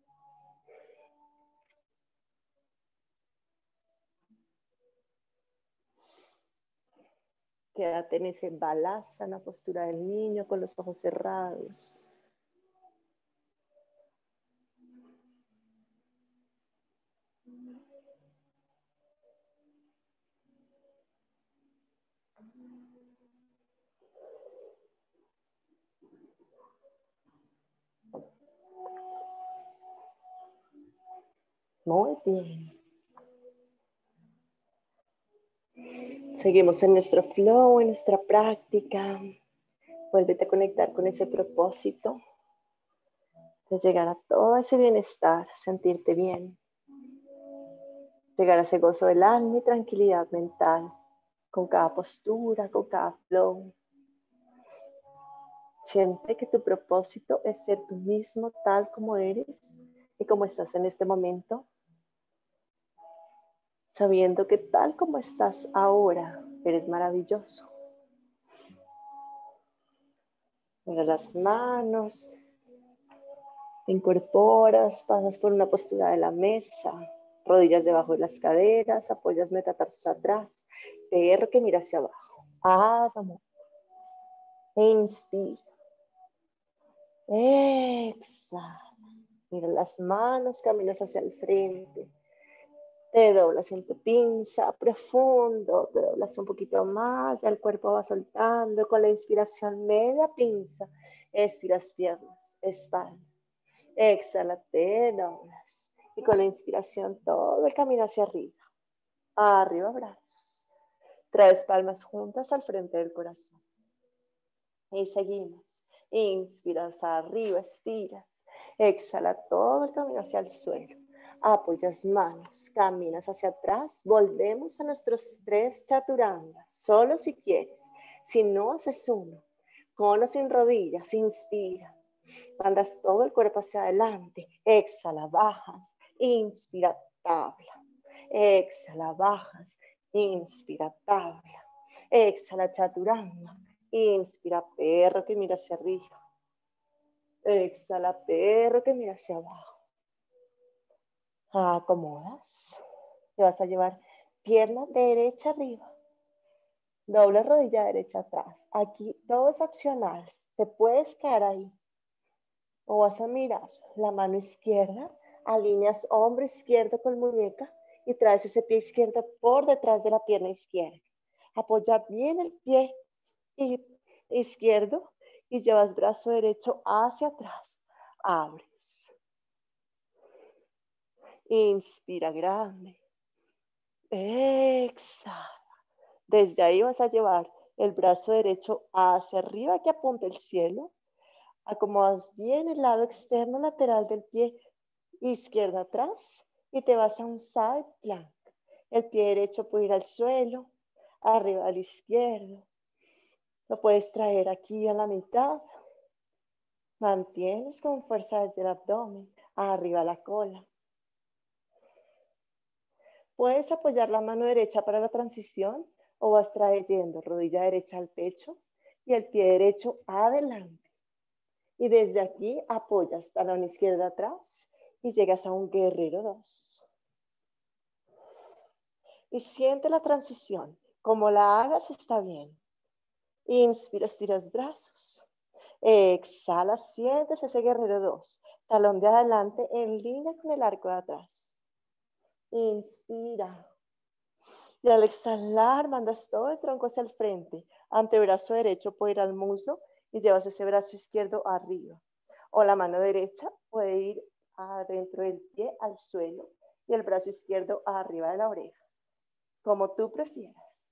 Quédate en ese balasana, postura del niño con los ojos cerrados. Muy bien. Seguimos en nuestro flow, en nuestra práctica. Vuélvete a conectar con ese propósito de llegar a todo ese bienestar, sentirte bien. Llegar a ese gozo del alma y tranquilidad mental con cada postura, con cada flow. Siente que tu propósito es ser tú mismo tal como eres y como estás en este momento. Sabiendo que tal como estás ahora, eres maravilloso. Mira las manos, te incorporas, pasas por una postura de la mesa, rodillas debajo de las caderas, apoyas metatarsos atrás, perro que mira hacia abajo. Adamo. Inspira. Exhala. Mira las manos, caminas hacia el frente. Te doblas en tu pinza profundo, te doblas un poquito más, ya el cuerpo va soltando. Con la inspiración, media pinza, estiras piernas, espalda. Exhala, te doblas. Y con la inspiración, todo el camino hacia arriba. Arriba, brazos. Traes palmas juntas al frente del corazón. Y seguimos. Inspiras arriba, estiras. Exhala todo el camino hacia el suelo. Apoyas manos, caminas hacia atrás. Volvemos a nuestros tres chaturangas. Solo si quieres. Si no, haces uno. Con o sin rodillas. Inspira. Mandas todo el cuerpo hacia adelante. Exhala, bajas. Inspira, tabla. Exhala, bajas. Inspira, tabla. Exhala, chaturanga. Inspira, perro que mira hacia arriba. Exhala, perro que mira hacia abajo. Acomodas. Te vas a llevar pierna derecha arriba. Doble rodilla derecha atrás. Aquí todo es opcional. Te puedes quedar ahí. O vas a mirar la mano izquierda. Alineas hombro izquierdo con muñeca y traes ese pie izquierdo por detrás de la pierna izquierda. Apoya bien el pie izquierdo y llevas brazo derecho hacia atrás. Abres. Inspira grande. Exhala. Desde ahí vas a llevar el brazo derecho hacia arriba que apunte el cielo. Acomodas bien el lado externo lateral del pie izquierdo atrás y te vas a un side plank. El pie derecho puede ir al suelo, arriba al izquierdo. Lo puedes traer aquí a la mitad. Mantienes con fuerza desde el abdomen, arriba la cola. Puedes apoyar la mano derecha para la transición o vas trayendo rodilla derecha al pecho y el pie derecho adelante. Y desde aquí apoyas talón izquierdo atrás y llegas a un guerrero dos. Y siente la transición. Como la hagas está bien. Inspira, estiras brazos. Exhala, sientes ese guerrero dos. Talón de adelante en línea con el arco de atrás. Inspira. Y al exhalar, mandas todo el tronco hacia el frente. Antebrazo derecho puede ir al muslo y llevas ese brazo izquierdo arriba. O la mano derecha puede ir adentro del pie al suelo y el brazo izquierdo arriba de la oreja. Como tú prefieras.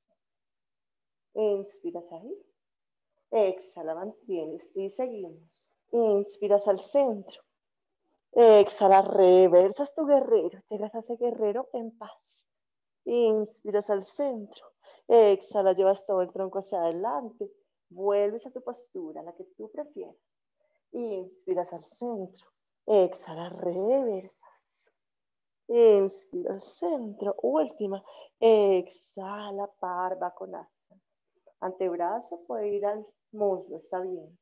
Inspiras ahí. Exhala, mantienes y seguimos. Inspiras al centro. Exhala, reversas tu guerrero. Llegas a ese guerrero en paz. Inspiras al centro. Exhala, llevas todo el tronco hacia adelante. Vuelves a tu postura, la que tú prefieras. Inspiras al centro. Exhala, reversas. Inspira al centro. Última. Exhala, parva con asa. Antebrazo puede ir al muslo, está bien.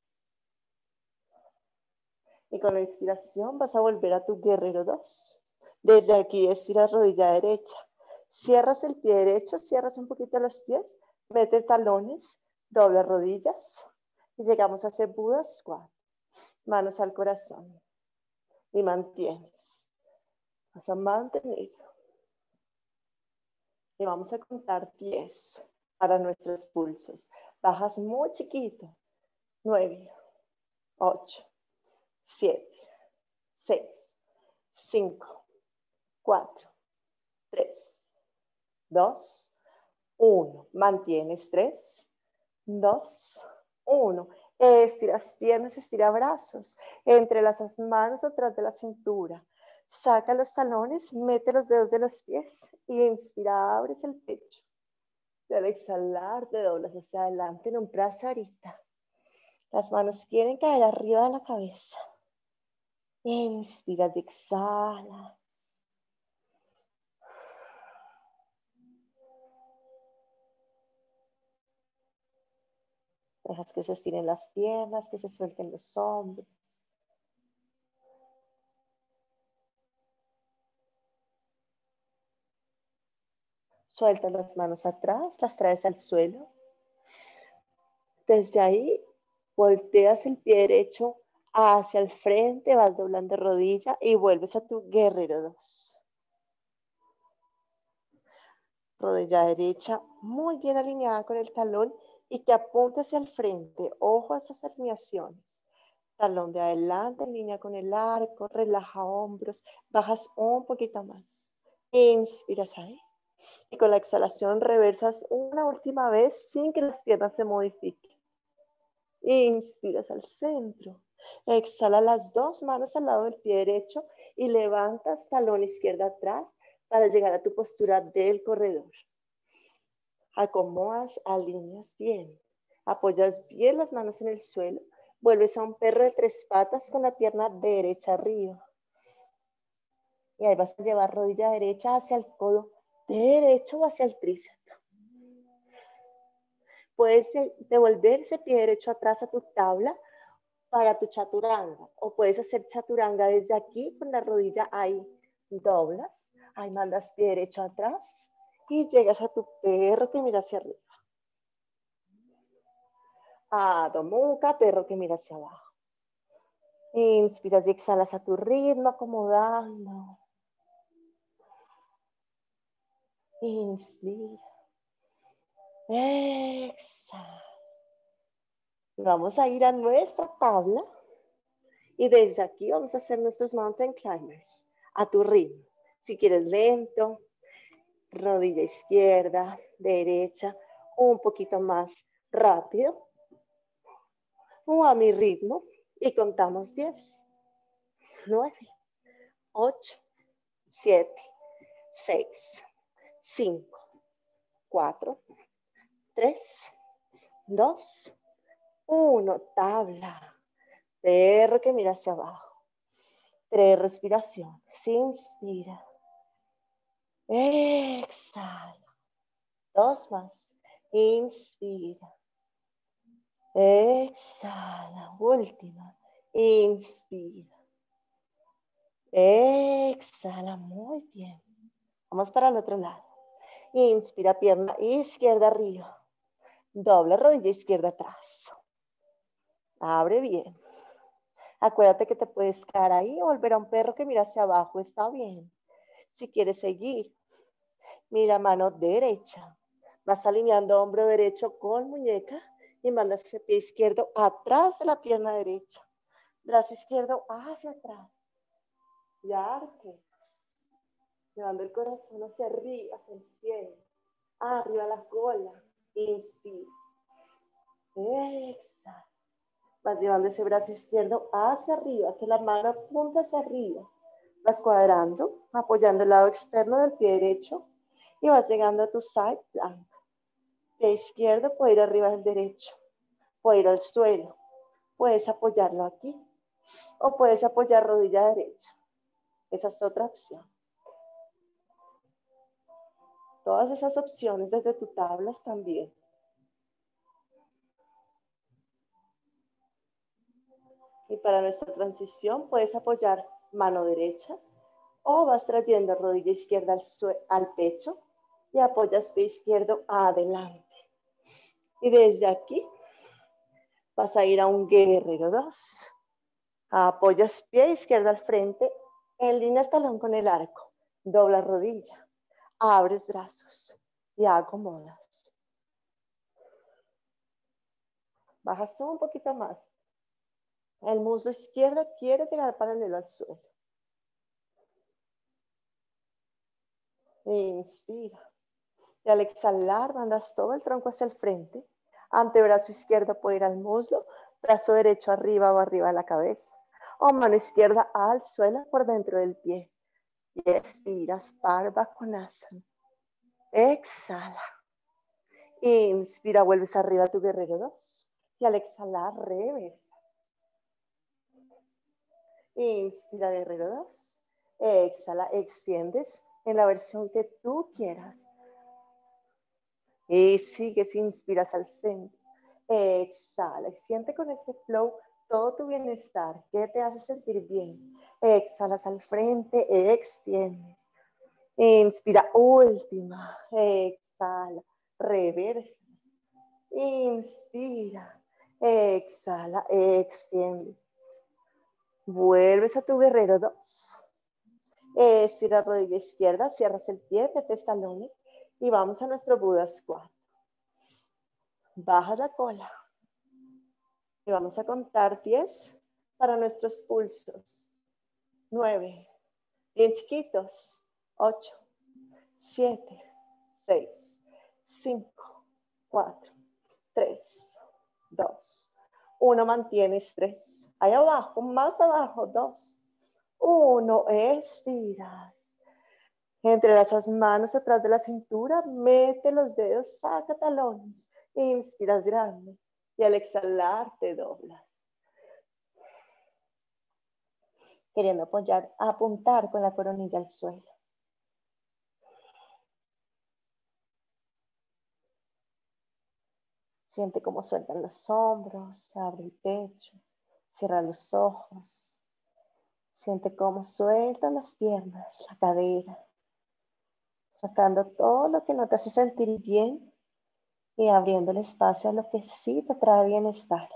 Y con la inspiración vas a volver a tu guerrero dos. Desde aquí estiras rodilla derecha. Cierras el pie derecho, cierras un poquito los pies, metes talones, doblas rodillas y llegamos a hacer Buda Squat. Manos al corazón. Y mantienes. Vas a mantener. Y vamos a contar diez para nuestros pulsos. Bajas muy chiquito. nueve, ocho, siete, seis, cinco, cuatro, tres, dos, uno. Mantienes tres, dos, uno. Estiras piernas, estira brazos. Entrelazas las manos detrás de la cintura. Saca los talones, mete los dedos de los pies y inspira, abres el pecho. Y al exhalar, te doblas hacia adelante en un bracharita. Las manos quieren caer arriba de la cabeza. Inspiras y exhalas. Dejas que se estiren las piernas, que se suelten los hombros. Suelta las manos atrás, las traes al suelo. Desde ahí, volteas el pie derecho Hacia el frente, vas doblando rodilla y vuelves a tu guerrero dos. Rodilla derecha muy bien alineada con el talón y que apunte hacia el frente. Ojo a esas alineaciones. Talón de adelante en línea con el arco, relaja hombros, bajas un poquito más. Inspiras ahí. Y con la exhalación reversas una última vez sin que las piernas se modifiquen. Inspiras al centro. Exhala las dos manos al lado del pie derecho y levantas talón izquierda atrás para llegar a tu postura del corredor. Acomodas, alineas bien. Apoyas bien las manos en el suelo. Vuelves a un perro de tres patas con la pierna derecha arriba. Y ahí vas a llevar rodilla derecha hacia el codo derecho o hacia el tríceps. Puedes devolver ese pie derecho atrás a tu tabla para tu chaturanga. O puedes hacer chaturanga desde aquí con la rodilla ahí. Doblas, ahí mandas pie derecho atrás y llegas a tu perro que mira hacia arriba. Adho Mukha, perro que mira hacia abajo. Inspiras y exhalas a tu ritmo, acomodando. Inspira. Exhala. Vamos a ir a nuestra tabla y desde aquí vamos a hacer nuestros mountain climbers a tu ritmo. Si quieres lento, rodilla izquierda, derecha, un poquito más rápido o a mi ritmo y contamos diez, nueve, ocho, siete, seis, cinco, cuatro, tres, dos, uno. Tabla. Perro que mira hacia abajo. Tres respiraciones. Inspira. Exhala. Dos más. Inspira. Exhala. Última. Inspira. Exhala. Muy bien. Vamos para el otro lado. Inspira, pierna izquierda arriba. Doble rodilla izquierda atrás. Abre bien. Acuérdate que te puedes quedar ahí o volver a un perro que mira hacia abajo. Está bien. Si quieres seguir, mira mano derecha. Vas alineando hombro derecho con muñeca y mandas ese pie izquierdo atrás de la pierna derecha. Brazo izquierdo hacia atrás. Y arque. Llevando el corazón hacia arriba, hacia el cielo. Arriba la cola. Inspira. Exhala. Vas llevando ese brazo izquierdo hacia arriba, que la mano apunta hacia arriba. Vas cuadrando, apoyando el lado externo del pie derecho y vas llegando a tu side plank. Pie izquierdo puede ir arriba del derecho, puede ir al suelo. Puedes apoyarlo aquí o puedes apoyar rodilla derecha. Esa es otra opción. Todas esas opciones desde tu tabla están bien. Y para nuestra transición puedes apoyar mano derecha o vas trayendo rodilla izquierda al, al pecho y apoyas pie izquierdo adelante. Y desde aquí vas a ir a un guerrero dos. Apoyas pie izquierdo al frente, en línea talón con el arco. Dobla rodilla, abres brazos y acomodas. Bajas un poquito más. El muslo izquierdo quiere llegar paralelo al suelo. Inspira. Y al exhalar, mandas todo el tronco hacia el frente. Antebrazo izquierdo puede ir al muslo, brazo derecho arriba o arriba de la cabeza. O mano izquierda al suelo por dentro del pie. Y expiras, Parva Konasana. Exhala. Inspira, vuelves arriba a tu guerrero dos. Y al exhalar, reversas. Inspira, guerrero dos. Exhala, extiendes en la versión que tú quieras. Y sigues, inspiras al centro. Exhala y siente con ese flow todo tu bienestar. ¿Qué te hace sentir bien? Exhalas al frente, extiendes. Inspira, última. Exhala, reversas. Inspira, exhala, extiende. Vuelves a tu guerrero dos. Estira rodilla izquierda, cierras el pie, metes talones y vamos a nuestro Buda Squat. Baja la cola. Y vamos a contar diez para nuestros pulsos. nueve. Bien chiquitos. ocho. siete. seis. cinco. cuatro. tres. dos. uno. Mantienes tres. Ahí abajo, más abajo. dos. uno. Estiras. Entrelazas las manos atrás de la cintura. Mete los dedos. Saca talones. Inspiras grande. Y al exhalar te doblas. Queriendo apoyar, apuntar con la coronilla al suelo. Siente cómo sueltan los hombros, abre el pecho, cierra los ojos. Siente cómo sueltan las piernas, la cadera, sacando todo lo que no te hace sentir bien y abriendo el espacio a lo que sí te trae bienestar.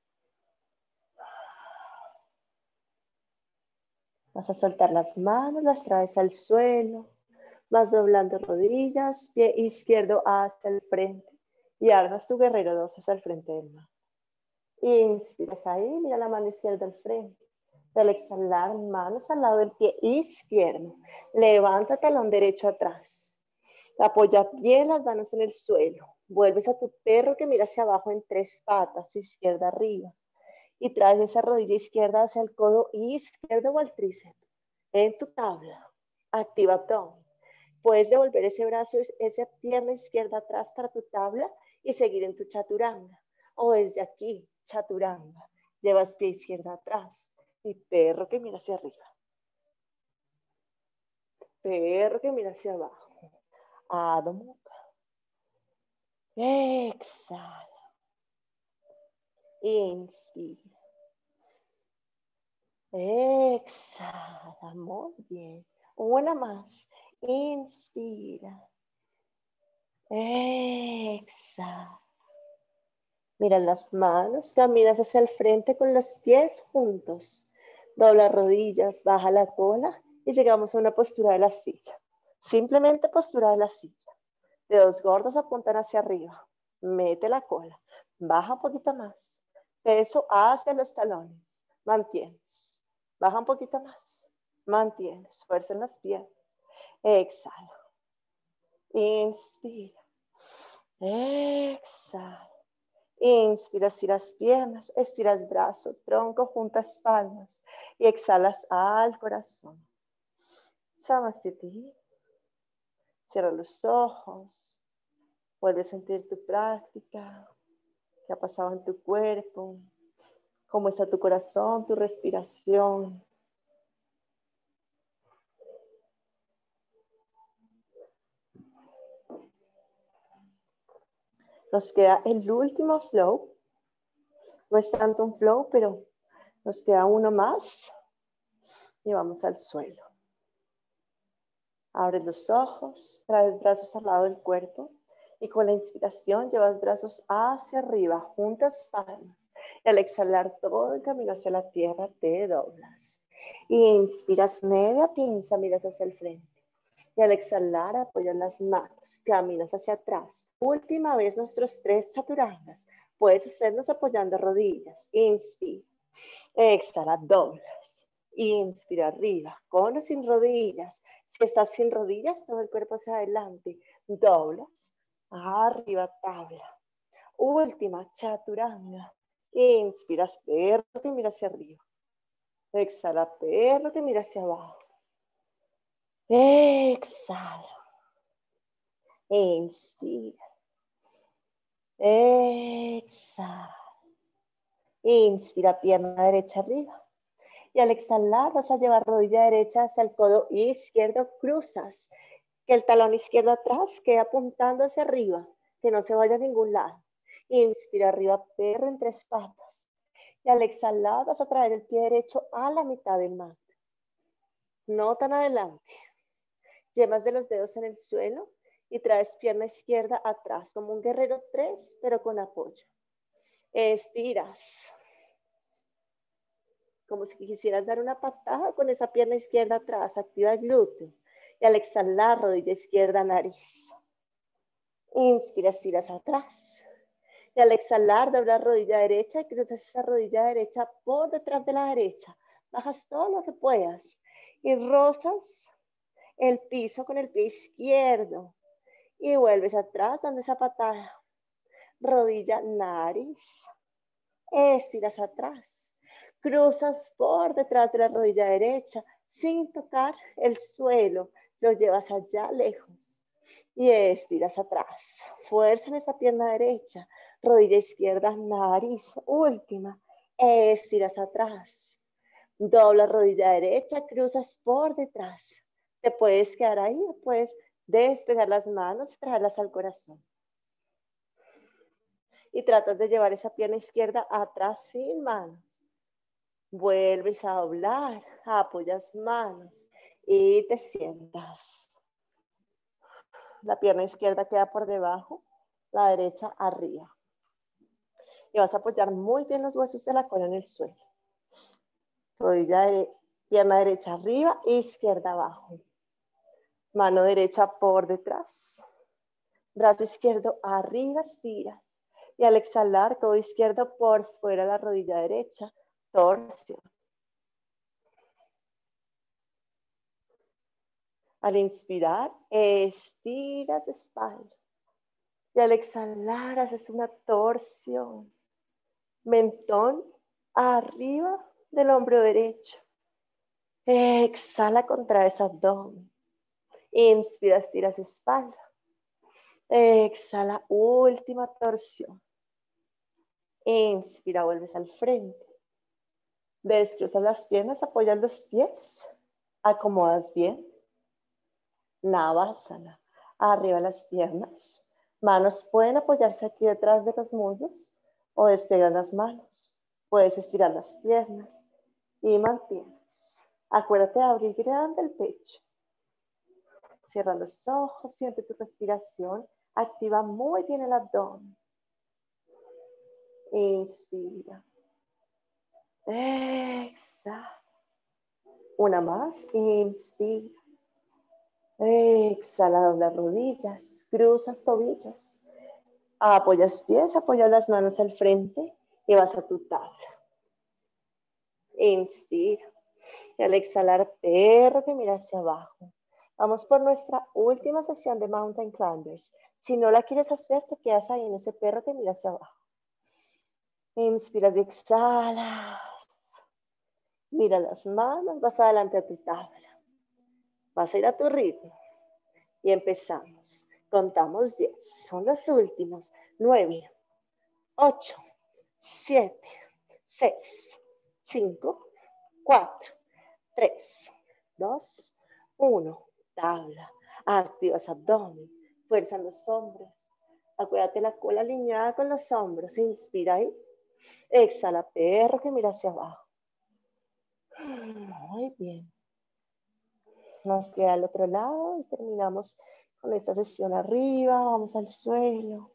Vas a soltar las manos, las traes al suelo, vas doblando rodillas, pie izquierdo hacia el frente y armas tu guerrero dos hacia el frente del mar. Inspiras ahí, mira la mano izquierda al frente. Al exhalar, manos al lado del pie izquierdo. Levanta talón derecho atrás. Apoya bien las manos en el suelo. Vuelves a tu perro que mira hacia abajo en tres patas, izquierda arriba. Y traes esa rodilla izquierda hacia el codo izquierdo o al tríceps. En tu tabla. Activa abdomen. Puedes devolver ese brazo, esa pierna izquierda atrás para tu tabla y seguir en tu chaturanga. O desde aquí, chaturanga. Llevas pie izquierda atrás y perro que mira hacia arriba. Perro que mira hacia abajo. Adho Mukha. Exhala. Inspira. Exhala. Muy bien. Una más. Inspira. Exhala. Mira las manos, caminas hacia el frente con los pies juntos. Dobla rodillas, baja la cola y llegamos a una postura de la silla. Simplemente postura de la silla. Dedos gordos apuntan hacia arriba. Mete la cola. Baja un poquito más. Peso hacia los talones. Mantienes. Baja un poquito más. Mantienes. Fuerza en las piernas. Exhala. Inspira. Exhala. Inspira, estiras piernas, estiras brazo, tronco, juntas palmas y exhalas al corazón. Samastiti. Cierra los ojos. Puedes sentir tu práctica, qué ha pasado en tu cuerpo, cómo está tu corazón, tu respiración. Nos queda el último flow. No es tanto un flow, pero nos queda uno más. Y vamos al suelo. Abres los ojos, traes brazos al lado del cuerpo. Y con la inspiración llevas brazos hacia arriba, juntas palmas. Y al exhalar todo el camino hacia la tierra, te doblas. Y inspiras media pinza, miras hacia el frente. Y al exhalar, apoyas las manos, caminas hacia atrás. Última vez nuestros tres chaturangas. Puedes hacernos apoyando rodillas. Inspira. Exhala, doblas. Inspira arriba, con o sin rodillas. Si estás sin rodillas, todo el cuerpo hacia adelante. Doblas. Arriba, tabla. Última, chaturanga. Inspiras, perro que mira hacia arriba. Exhala, perro que mira hacia abajo. Exhala. Inspira. Exhala. Inspira, pierna derecha arriba. Y al exhalar vas a llevar rodilla derecha hacia el codo izquierdo, cruzas. Que el talón izquierdo atrás quede apuntando hacia arriba, que no se vaya a ningún lado. Inspira arriba, perro en tres patas. Y al exhalar vas a traer el pie derecho a la mitad del mat. No tan adelante. Yemas de los dedos en el suelo y traes pierna izquierda atrás, como un guerrero tres, pero con apoyo. Estiras. como si quisieras dar una patada con esa pierna izquierda atrás, activa el glúteo. Y al exhalar, rodilla izquierda, nariz. Inspira, estiras atrás. Y al exhalar, doblas rodilla derecha y cruzas esa rodilla derecha por detrás de la derecha. Bajas todo lo que puedas. Y rozas el piso con el pie izquierdo. Y vuelves atrás dando esa patada. Rodilla, nariz. Estiras atrás. Cruzas por detrás de la rodilla derecha sin tocar el suelo. Lo llevas allá lejos. Y estiras atrás. Fuerza en esa pierna derecha. Rodilla izquierda, nariz. Última. Estiras atrás. Dobla rodilla derecha, cruzas por detrás. Te puedes quedar ahí o puedes despegar las manos y traerlas al corazón. Y tratas de llevar esa pierna izquierda atrás sin manos. Vuelves a doblar, apoyas manos y te sientas. La pierna izquierda queda por debajo, la derecha arriba. Y vas a apoyar muy bien los huesos de la cola en el suelo. Rodilla de, pierna derecha arriba, izquierda abajo. Mano derecha por detrás. Brazo izquierdo arriba, estiras. Y al exhalar, codo izquierdo por fuera de la rodilla derecha, torsión. Al inspirar, estiras espalda. Y al exhalar, haces una torsión. Mentón arriba del hombro derecho. Exhala, contraes abdomen. Inspira, estiras espalda. Exhala, última torsión. Inspira, vuelves al frente. Descruzas las piernas, apoyas los pies. Acomodas bien. Navasana. Arriba las piernas. Manos pueden apoyarse aquí detrás de los muslos o despegas las manos. Puedes estirar las piernas y mantienes. Acuérdate de abrir grande el pecho. Cierra los ojos, siente tu respiración. Activa muy bien el abdomen. Inspira. Exhala. Una más. Inspira. Exhala, dobla rodillas, cruzas tobillos. Apoyas pies, apoyas las manos al frente y vas a tu tabla. Inspira. Y al exhalar, perro que mira hacia abajo. Vamos por nuestra última sesión de Mountain Climbers. Si no la quieres hacer, te quedas ahí en ese perro que mira hacia abajo. Inspiras y exhalas. Mira las manos, vas adelante a tu tabla. Vas a ir a tu ritmo. Y empezamos. Contamos diez. Son los últimos. nueve, ocho, siete, seis, cinco, cuatro, tres, dos, uno. Tabla. Activas abdomen. Fuerza en los hombros. Acuérdate la cola alineada con los hombros. Inspira ahí. Exhala, perro que mira hacia abajo. Muy bien. Nos queda al otro lado y terminamos con esta sesión arriba. Vamos al suelo.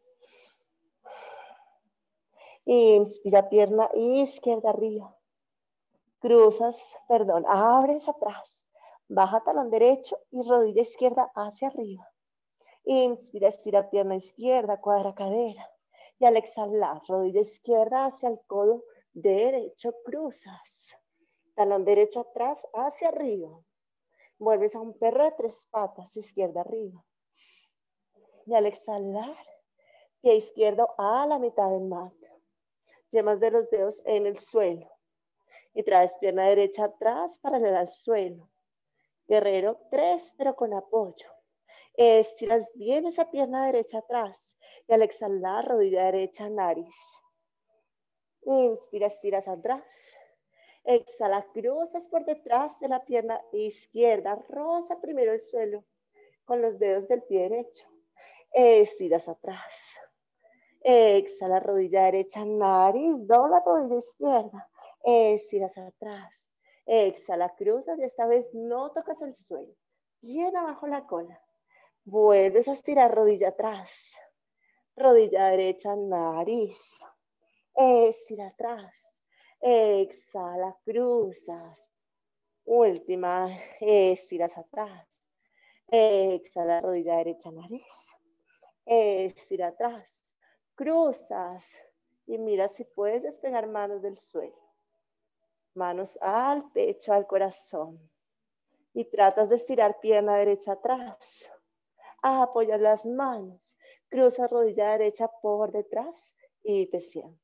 Inspira, pierna izquierda arriba. Cruzas, perdón, abres atrás. Baja talón derecho y rodilla izquierda hacia arriba. Inspira, estira pierna izquierda, cuadra cadera. Y al exhalar, rodilla izquierda hacia el codo derecho, cruzas. Talón derecho atrás, hacia arriba. Vuelves a un perro de tres patas, izquierda arriba. Y al exhalar, pie izquierdo a la mitad del mat. Yemas de los dedos en el suelo. Y traes pierna derecha atrás, paralela al suelo. Guerrero tres, pero con apoyo. Estiras bien esa pierna derecha atrás. Y al exhalar, rodilla derecha, nariz. Inspira, estiras atrás. Exhala, cruzas por detrás de la pierna izquierda. Roza primero el suelo con los dedos del pie derecho. Estiras atrás. Exhala, rodilla derecha, nariz. Dobla rodilla izquierda. Estiras atrás. Exhala, cruzas y esta vez no tocas el suelo. Bien abajo la cola. Vuelves a estirar rodilla atrás. Rodilla derecha, nariz. Estira atrás. Exhala, cruzas. Última, estiras atrás. Exhala, rodilla derecha, nariz. Estira atrás. Cruzas. Y mira si puedes despegar manos del suelo. Manos al pecho, al corazón. Y tratas de estirar pierna derecha atrás. Apoyas las manos. Cruzas rodilla derecha por detrás y te sientas.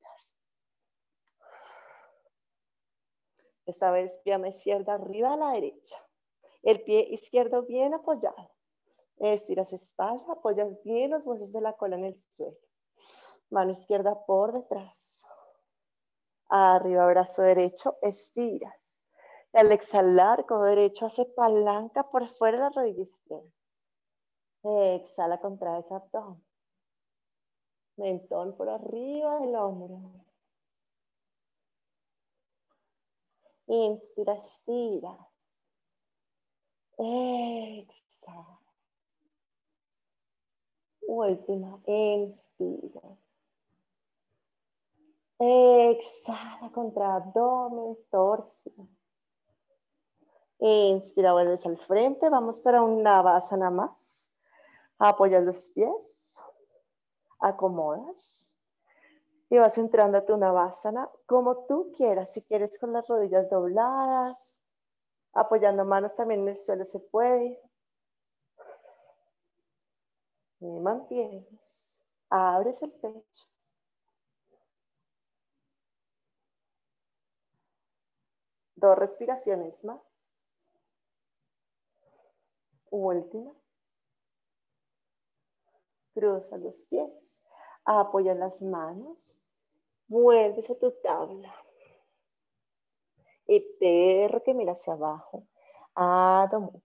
Esta vez pierna izquierda arriba a la derecha. El pie izquierdo bien apoyado. Estiras espalda, apoyas bien los huesos de la cola en el suelo. Mano izquierda por detrás. Arriba, brazo derecho, estiras. Y al exhalar, codo derecho hace palanca por fuera de la rodilla izquierda. Exhala, contraes abdomen. Mentón por arriba del hombro. Inspira, estira. Exhala. Última, inspira. Exhala, contra abdomen, torso. Inspira, vuelves al frente. Vamos para una Navasana más. Apoyas los pies. Acomodas. Y vas entrando a tu Navasana como tú quieras. Si quieres con las rodillas dobladas. Apoyando manos también en el suelo se puede. Y mantienes. Abres el pecho. Dos respiraciones más. Última. Cruza los pies. Apoya las manos. Vuelves a tu tabla. Y perro que mira hacia abajo. Adho Mukha.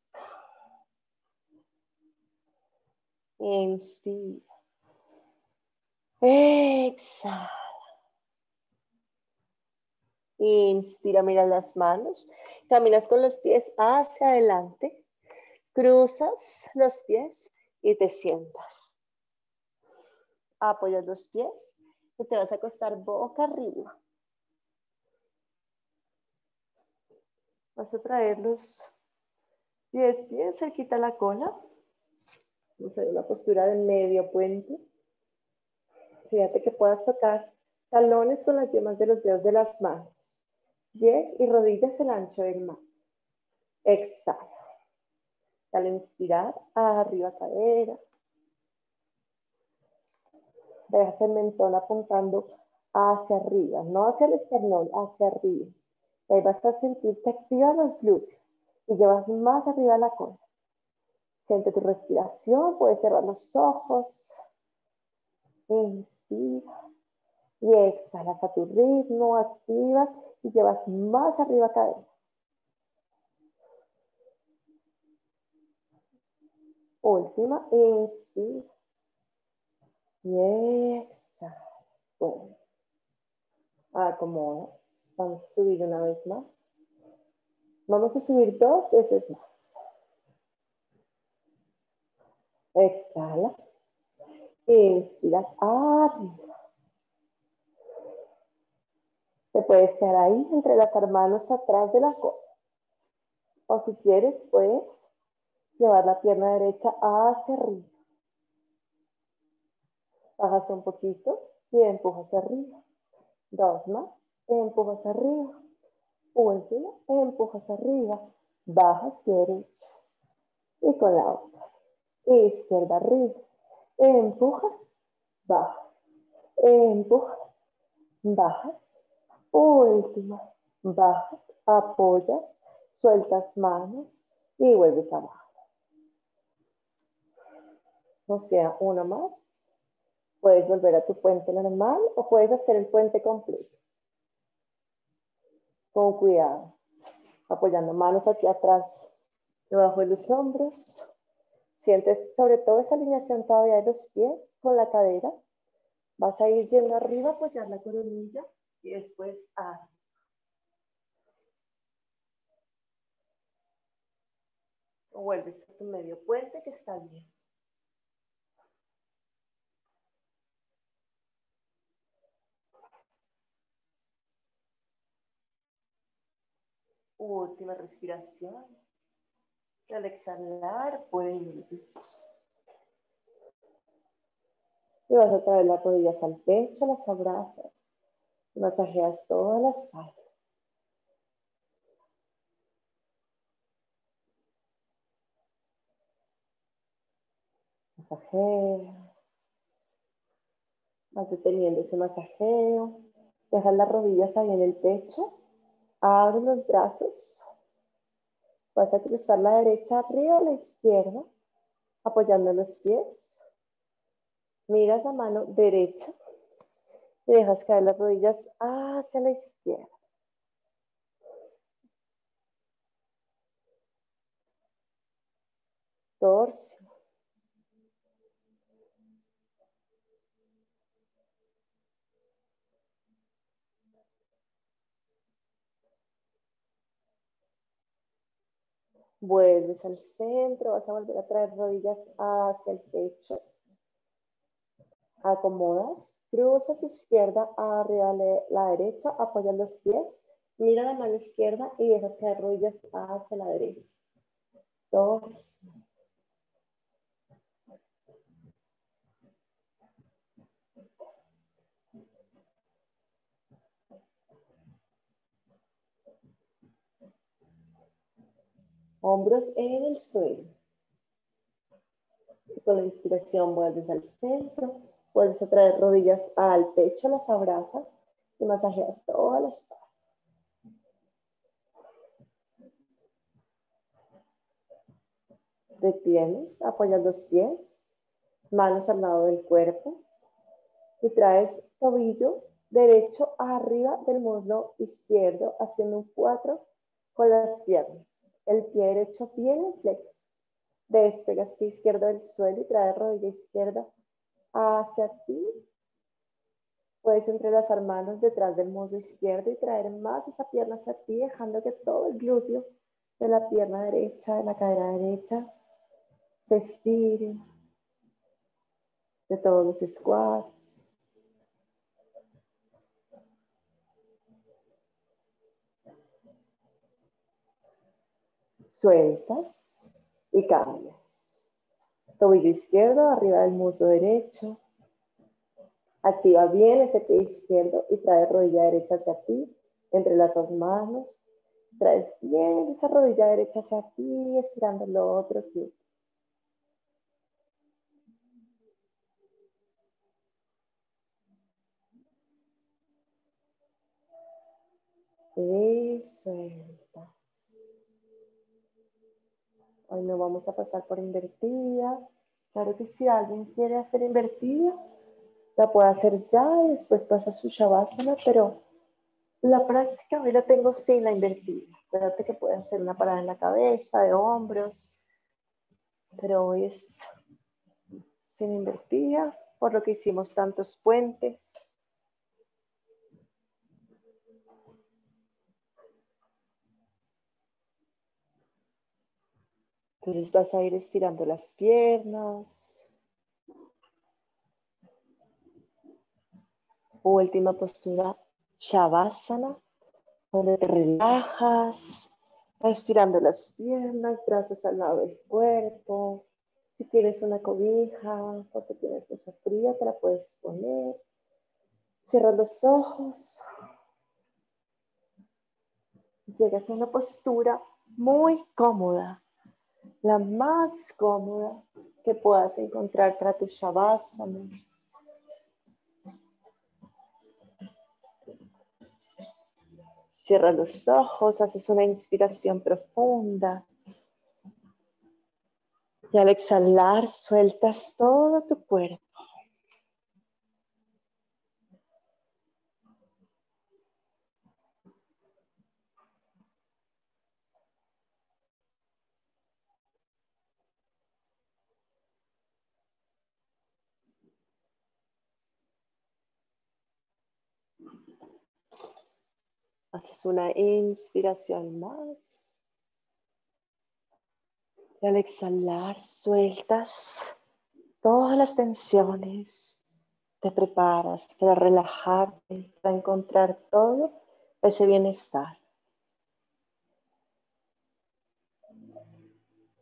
Inspira. Exhala. Inspira, mira las manos. Caminas con los pies hacia adelante. Cruzas los pies y te sientas. Apoyas los pies y te vas a acostar boca arriba. Vas a traer los pies bien cerquita a la cola. Vamos a hacer una postura de medio puente. Fíjate que puedas tocar talones con las yemas de los dedos de las manos. Pies y rodillas el ancho del mar. Exhala. Al inspirar, arriba cadera. Dejas el mentón apuntando hacia arriba, no hacia el esternón, hacia arriba. Y ahí vas a sentir que activas los glúteos y llevas más arriba la cola. Siente tu respiración, puedes cerrar los ojos. Inspiras y exhalas a tu ritmo, activas y llevas más arriba cadera. Última, inspira y exhala. Bueno, acomodas. Vamos a subir una vez más. Vamos a subir dos veces más. Exhala. Inspiras arriba. Te puedes quedar ahí entre las manos atrás de la cola. O si quieres, puedes llevar la pierna derecha hacia arriba. Bajas un poquito y empujas arriba. Dos más. Empujas arriba. Última. Empujas arriba. Bajas derecha. Y con la otra. Izquierda arriba. Empujas. Bajas. Empujas. Bajas. Última. Bajas. Apoyas. Sueltas manos. Y vuelves abajo. Nos queda una más. Puedes volver a tu puente normal o puedes hacer el puente completo. Con cuidado. Apoyando manos aquí atrás, debajo de los hombros. Sientes sobre todo esa alineación todavía de los pies con la cadera. Vas a ir yendo arriba, apoyar la coronilla y después arriba. Vuelves a tu medio puente que está bien. Última respiración. Y al exhalar, vuelve. Y vas a traer las rodillas al pecho, las abrazas. Y masajeas toda la espalda. Masajeas. Vas deteniendo ese masajeo. Dejas las rodillas ahí en el pecho. Abres los brazos. Vas a cruzar la derecha arriba a la izquierda, apoyando los pies. Miras la mano derecha y dejas caer las rodillas hacia la izquierda. Torso. Vuelves al centro, vas a volver a traer rodillas hacia el pecho. Acomodas, cruzas izquierda arriba a la derecha, apoyas los pies, mira la mano izquierda y dejas caer rodillas hacia la derecha. Dos. Hombros en el suelo. Y con la inspiración vuelves al centro, vuelves a traer rodillas al pecho, las abrazas y masajeas toda la espalda. Detienes, apoyas los pies, manos al lado del cuerpo y traes tobillo derecho arriba del muslo izquierdo, haciendo un cuatro con las piernas. El pie derecho bien en flex. Despegas pie izquierdo del suelo y traes rodilla izquierda hacia ti. Puedes entrelazar manos detrás del muslo izquierdo y traer más esa pierna hacia ti, dejando que todo el glúteo de la pierna derecha, de la cadera derecha, se estire, de todos los squats. Sueltas y cambias. Tobillo izquierdo arriba del muslo derecho. Activa bien ese pie izquierdo y trae rodilla derecha hacia ti. Entrelazas manos. Traes bien esa rodilla derecha hacia ti, estirando el otro pie. Y sueltas. Hoy no vamos a pasar por invertida. Claro que si alguien quiere hacer invertida, la puede hacer ya y después pasa su shavasana, pero la práctica hoy la tengo sin la invertida. Espérate que puede hacer una parada en la cabeza, de hombros, pero hoy es sin invertida, por lo que hicimos tantos puentes. Entonces vas a ir estirando las piernas. Última postura, Shavasana, donde te relajas, estirando las piernas, brazos al lado del cuerpo. Si tienes una cobija, porque tienes mucha fría, te la puedes poner. Cierra los ojos. Llegas a una postura muy cómoda, la más cómoda que puedas encontrar para tu Shavasana. Cierra los ojos, haces una inspiración profunda. Y al exhalar, sueltas todo tu cuerpo. Haces una inspiración más. Y al exhalar, sueltas todas las tensiones. Te preparas para relajarte, para encontrar todo ese bienestar.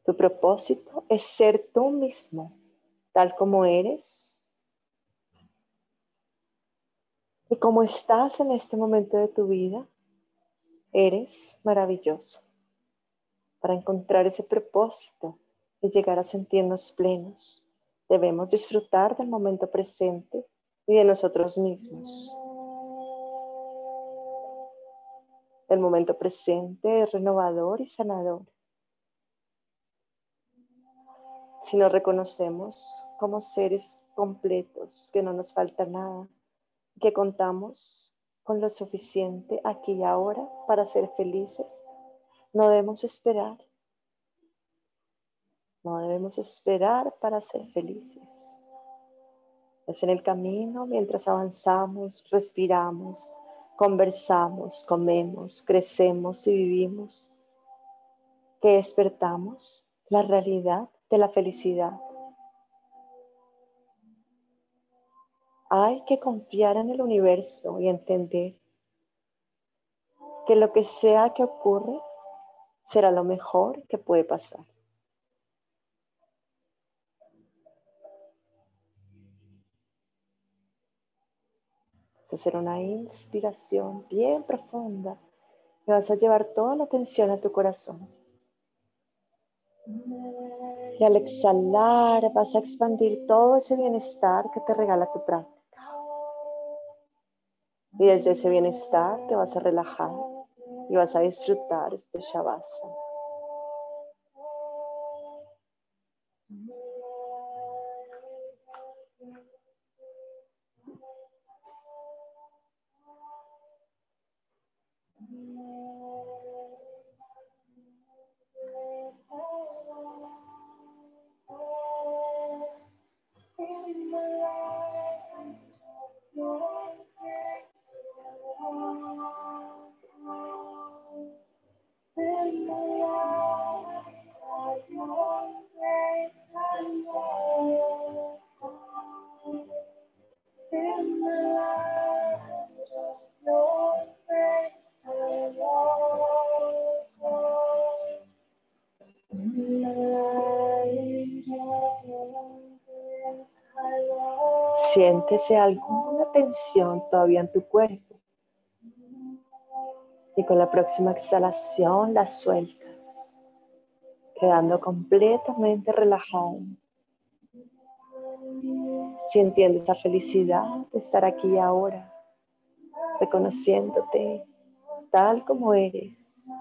Tu propósito es ser tú mismo, tal como eres y como estás en este momento de tu vida. Eres maravilloso. Para encontrar ese propósito y llegar a sentirnos plenos, debemos disfrutar del momento presente y de nosotros mismos. El momento presente es renovador y sanador. Si nos reconocemos como seres completos, que no nos falta nada, que contamos con lo suficiente aquí y ahora para ser felices, no debemos esperar. No debemos esperar para ser felices. Es en el camino, mientras avanzamos, respiramos, conversamos, comemos, crecemos y vivimos, que despertamos la realidad de la felicidad. Hay que confiar en el universo y entender que lo que sea que ocurre será lo mejor que puede pasar. Vas a hacer una inspiración bien profunda y vas a llevar toda la atención a tu corazón. Y al exhalar vas a expandir todo ese bienestar que te regala tu práctica. Y desde ese bienestar te vas a relajar y vas a disfrutar este Shavasana. Siéntese alguna tensión todavía en tu cuerpo. Y con la próxima exhalación la sueltas, quedando completamente relajado. Sintiendo esa felicidad de estar aquí y ahora, reconociéndote tal como eres.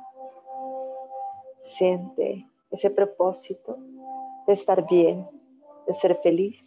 Siente ese propósito de estar bien, de ser feliz.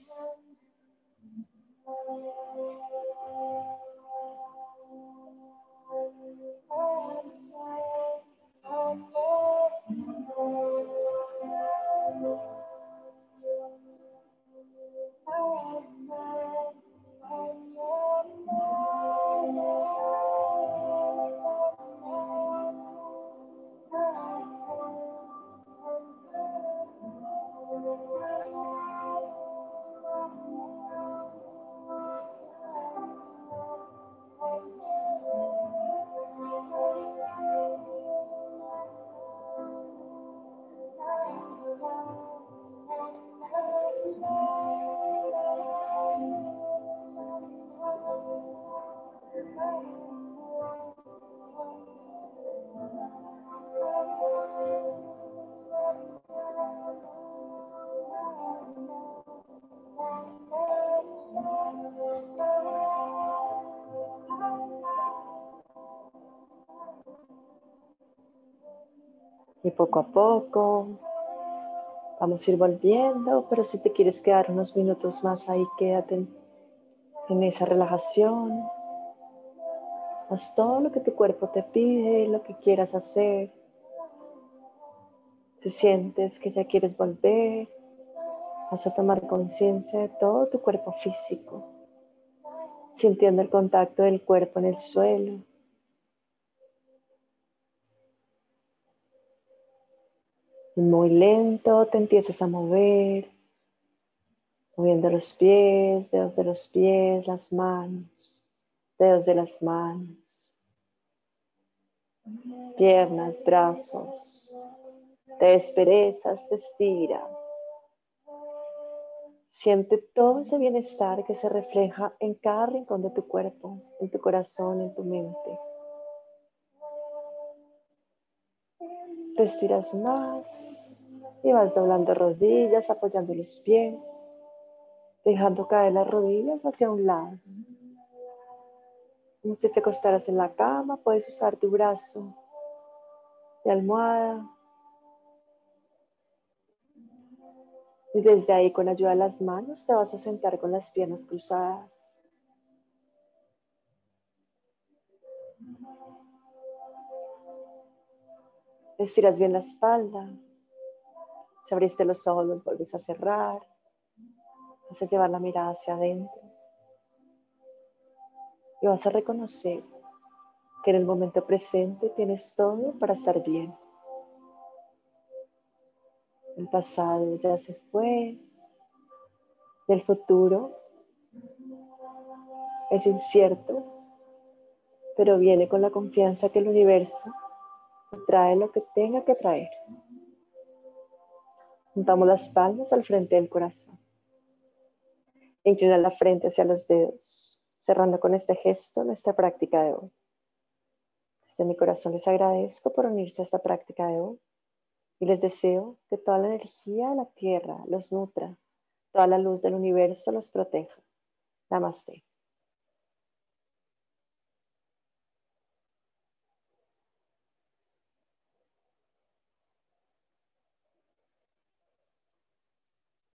Y poco a poco vamos a ir volviendo, pero si te quieres quedar unos minutos más ahí, quédate en, en esa relajación. Haz todo lo que tu cuerpo te pide, lo que quieras hacer. Si sientes que ya quieres volver, vas a tomar conciencia de todo tu cuerpo físico, sintiendo el contacto del cuerpo en el suelo. Y muy lento te empiezas a mover, moviendo los pies, dedos de los pies, las manos, dedos de las manos, piernas, brazos. Te desperezas, te estiras. Siente todo ese bienestar que se refleja en cada rincón de tu cuerpo, en tu corazón, en tu mente. Te estiras más y vas doblando rodillas, apoyando los pies, dejando caer las rodillas hacia un lado. Como si te acostaras en la cama, puedes usar tu brazo de almohada. Y desde ahí, con ayuda de las manos, te vas a sentar con las piernas cruzadas. Estiras bien la espalda. Si abriste los ojos, los vuelves a cerrar. Vas a llevar la mirada hacia adentro. Y vas a reconocer que en el momento presente tienes todo para estar bien. El pasado ya se fue. Y el futuro es incierto, pero viene con la confianza que el universo trae lo que tenga que traer. Juntamos las palmas al frente del corazón. Inclina la frente hacia los dedos, cerrando con este gesto nuestra práctica de hoy. Desde mi corazón les agradezco por unirse a esta práctica de hoy y les deseo que toda la energía de la tierra los nutra, toda la luz del universo los proteja. Namaste.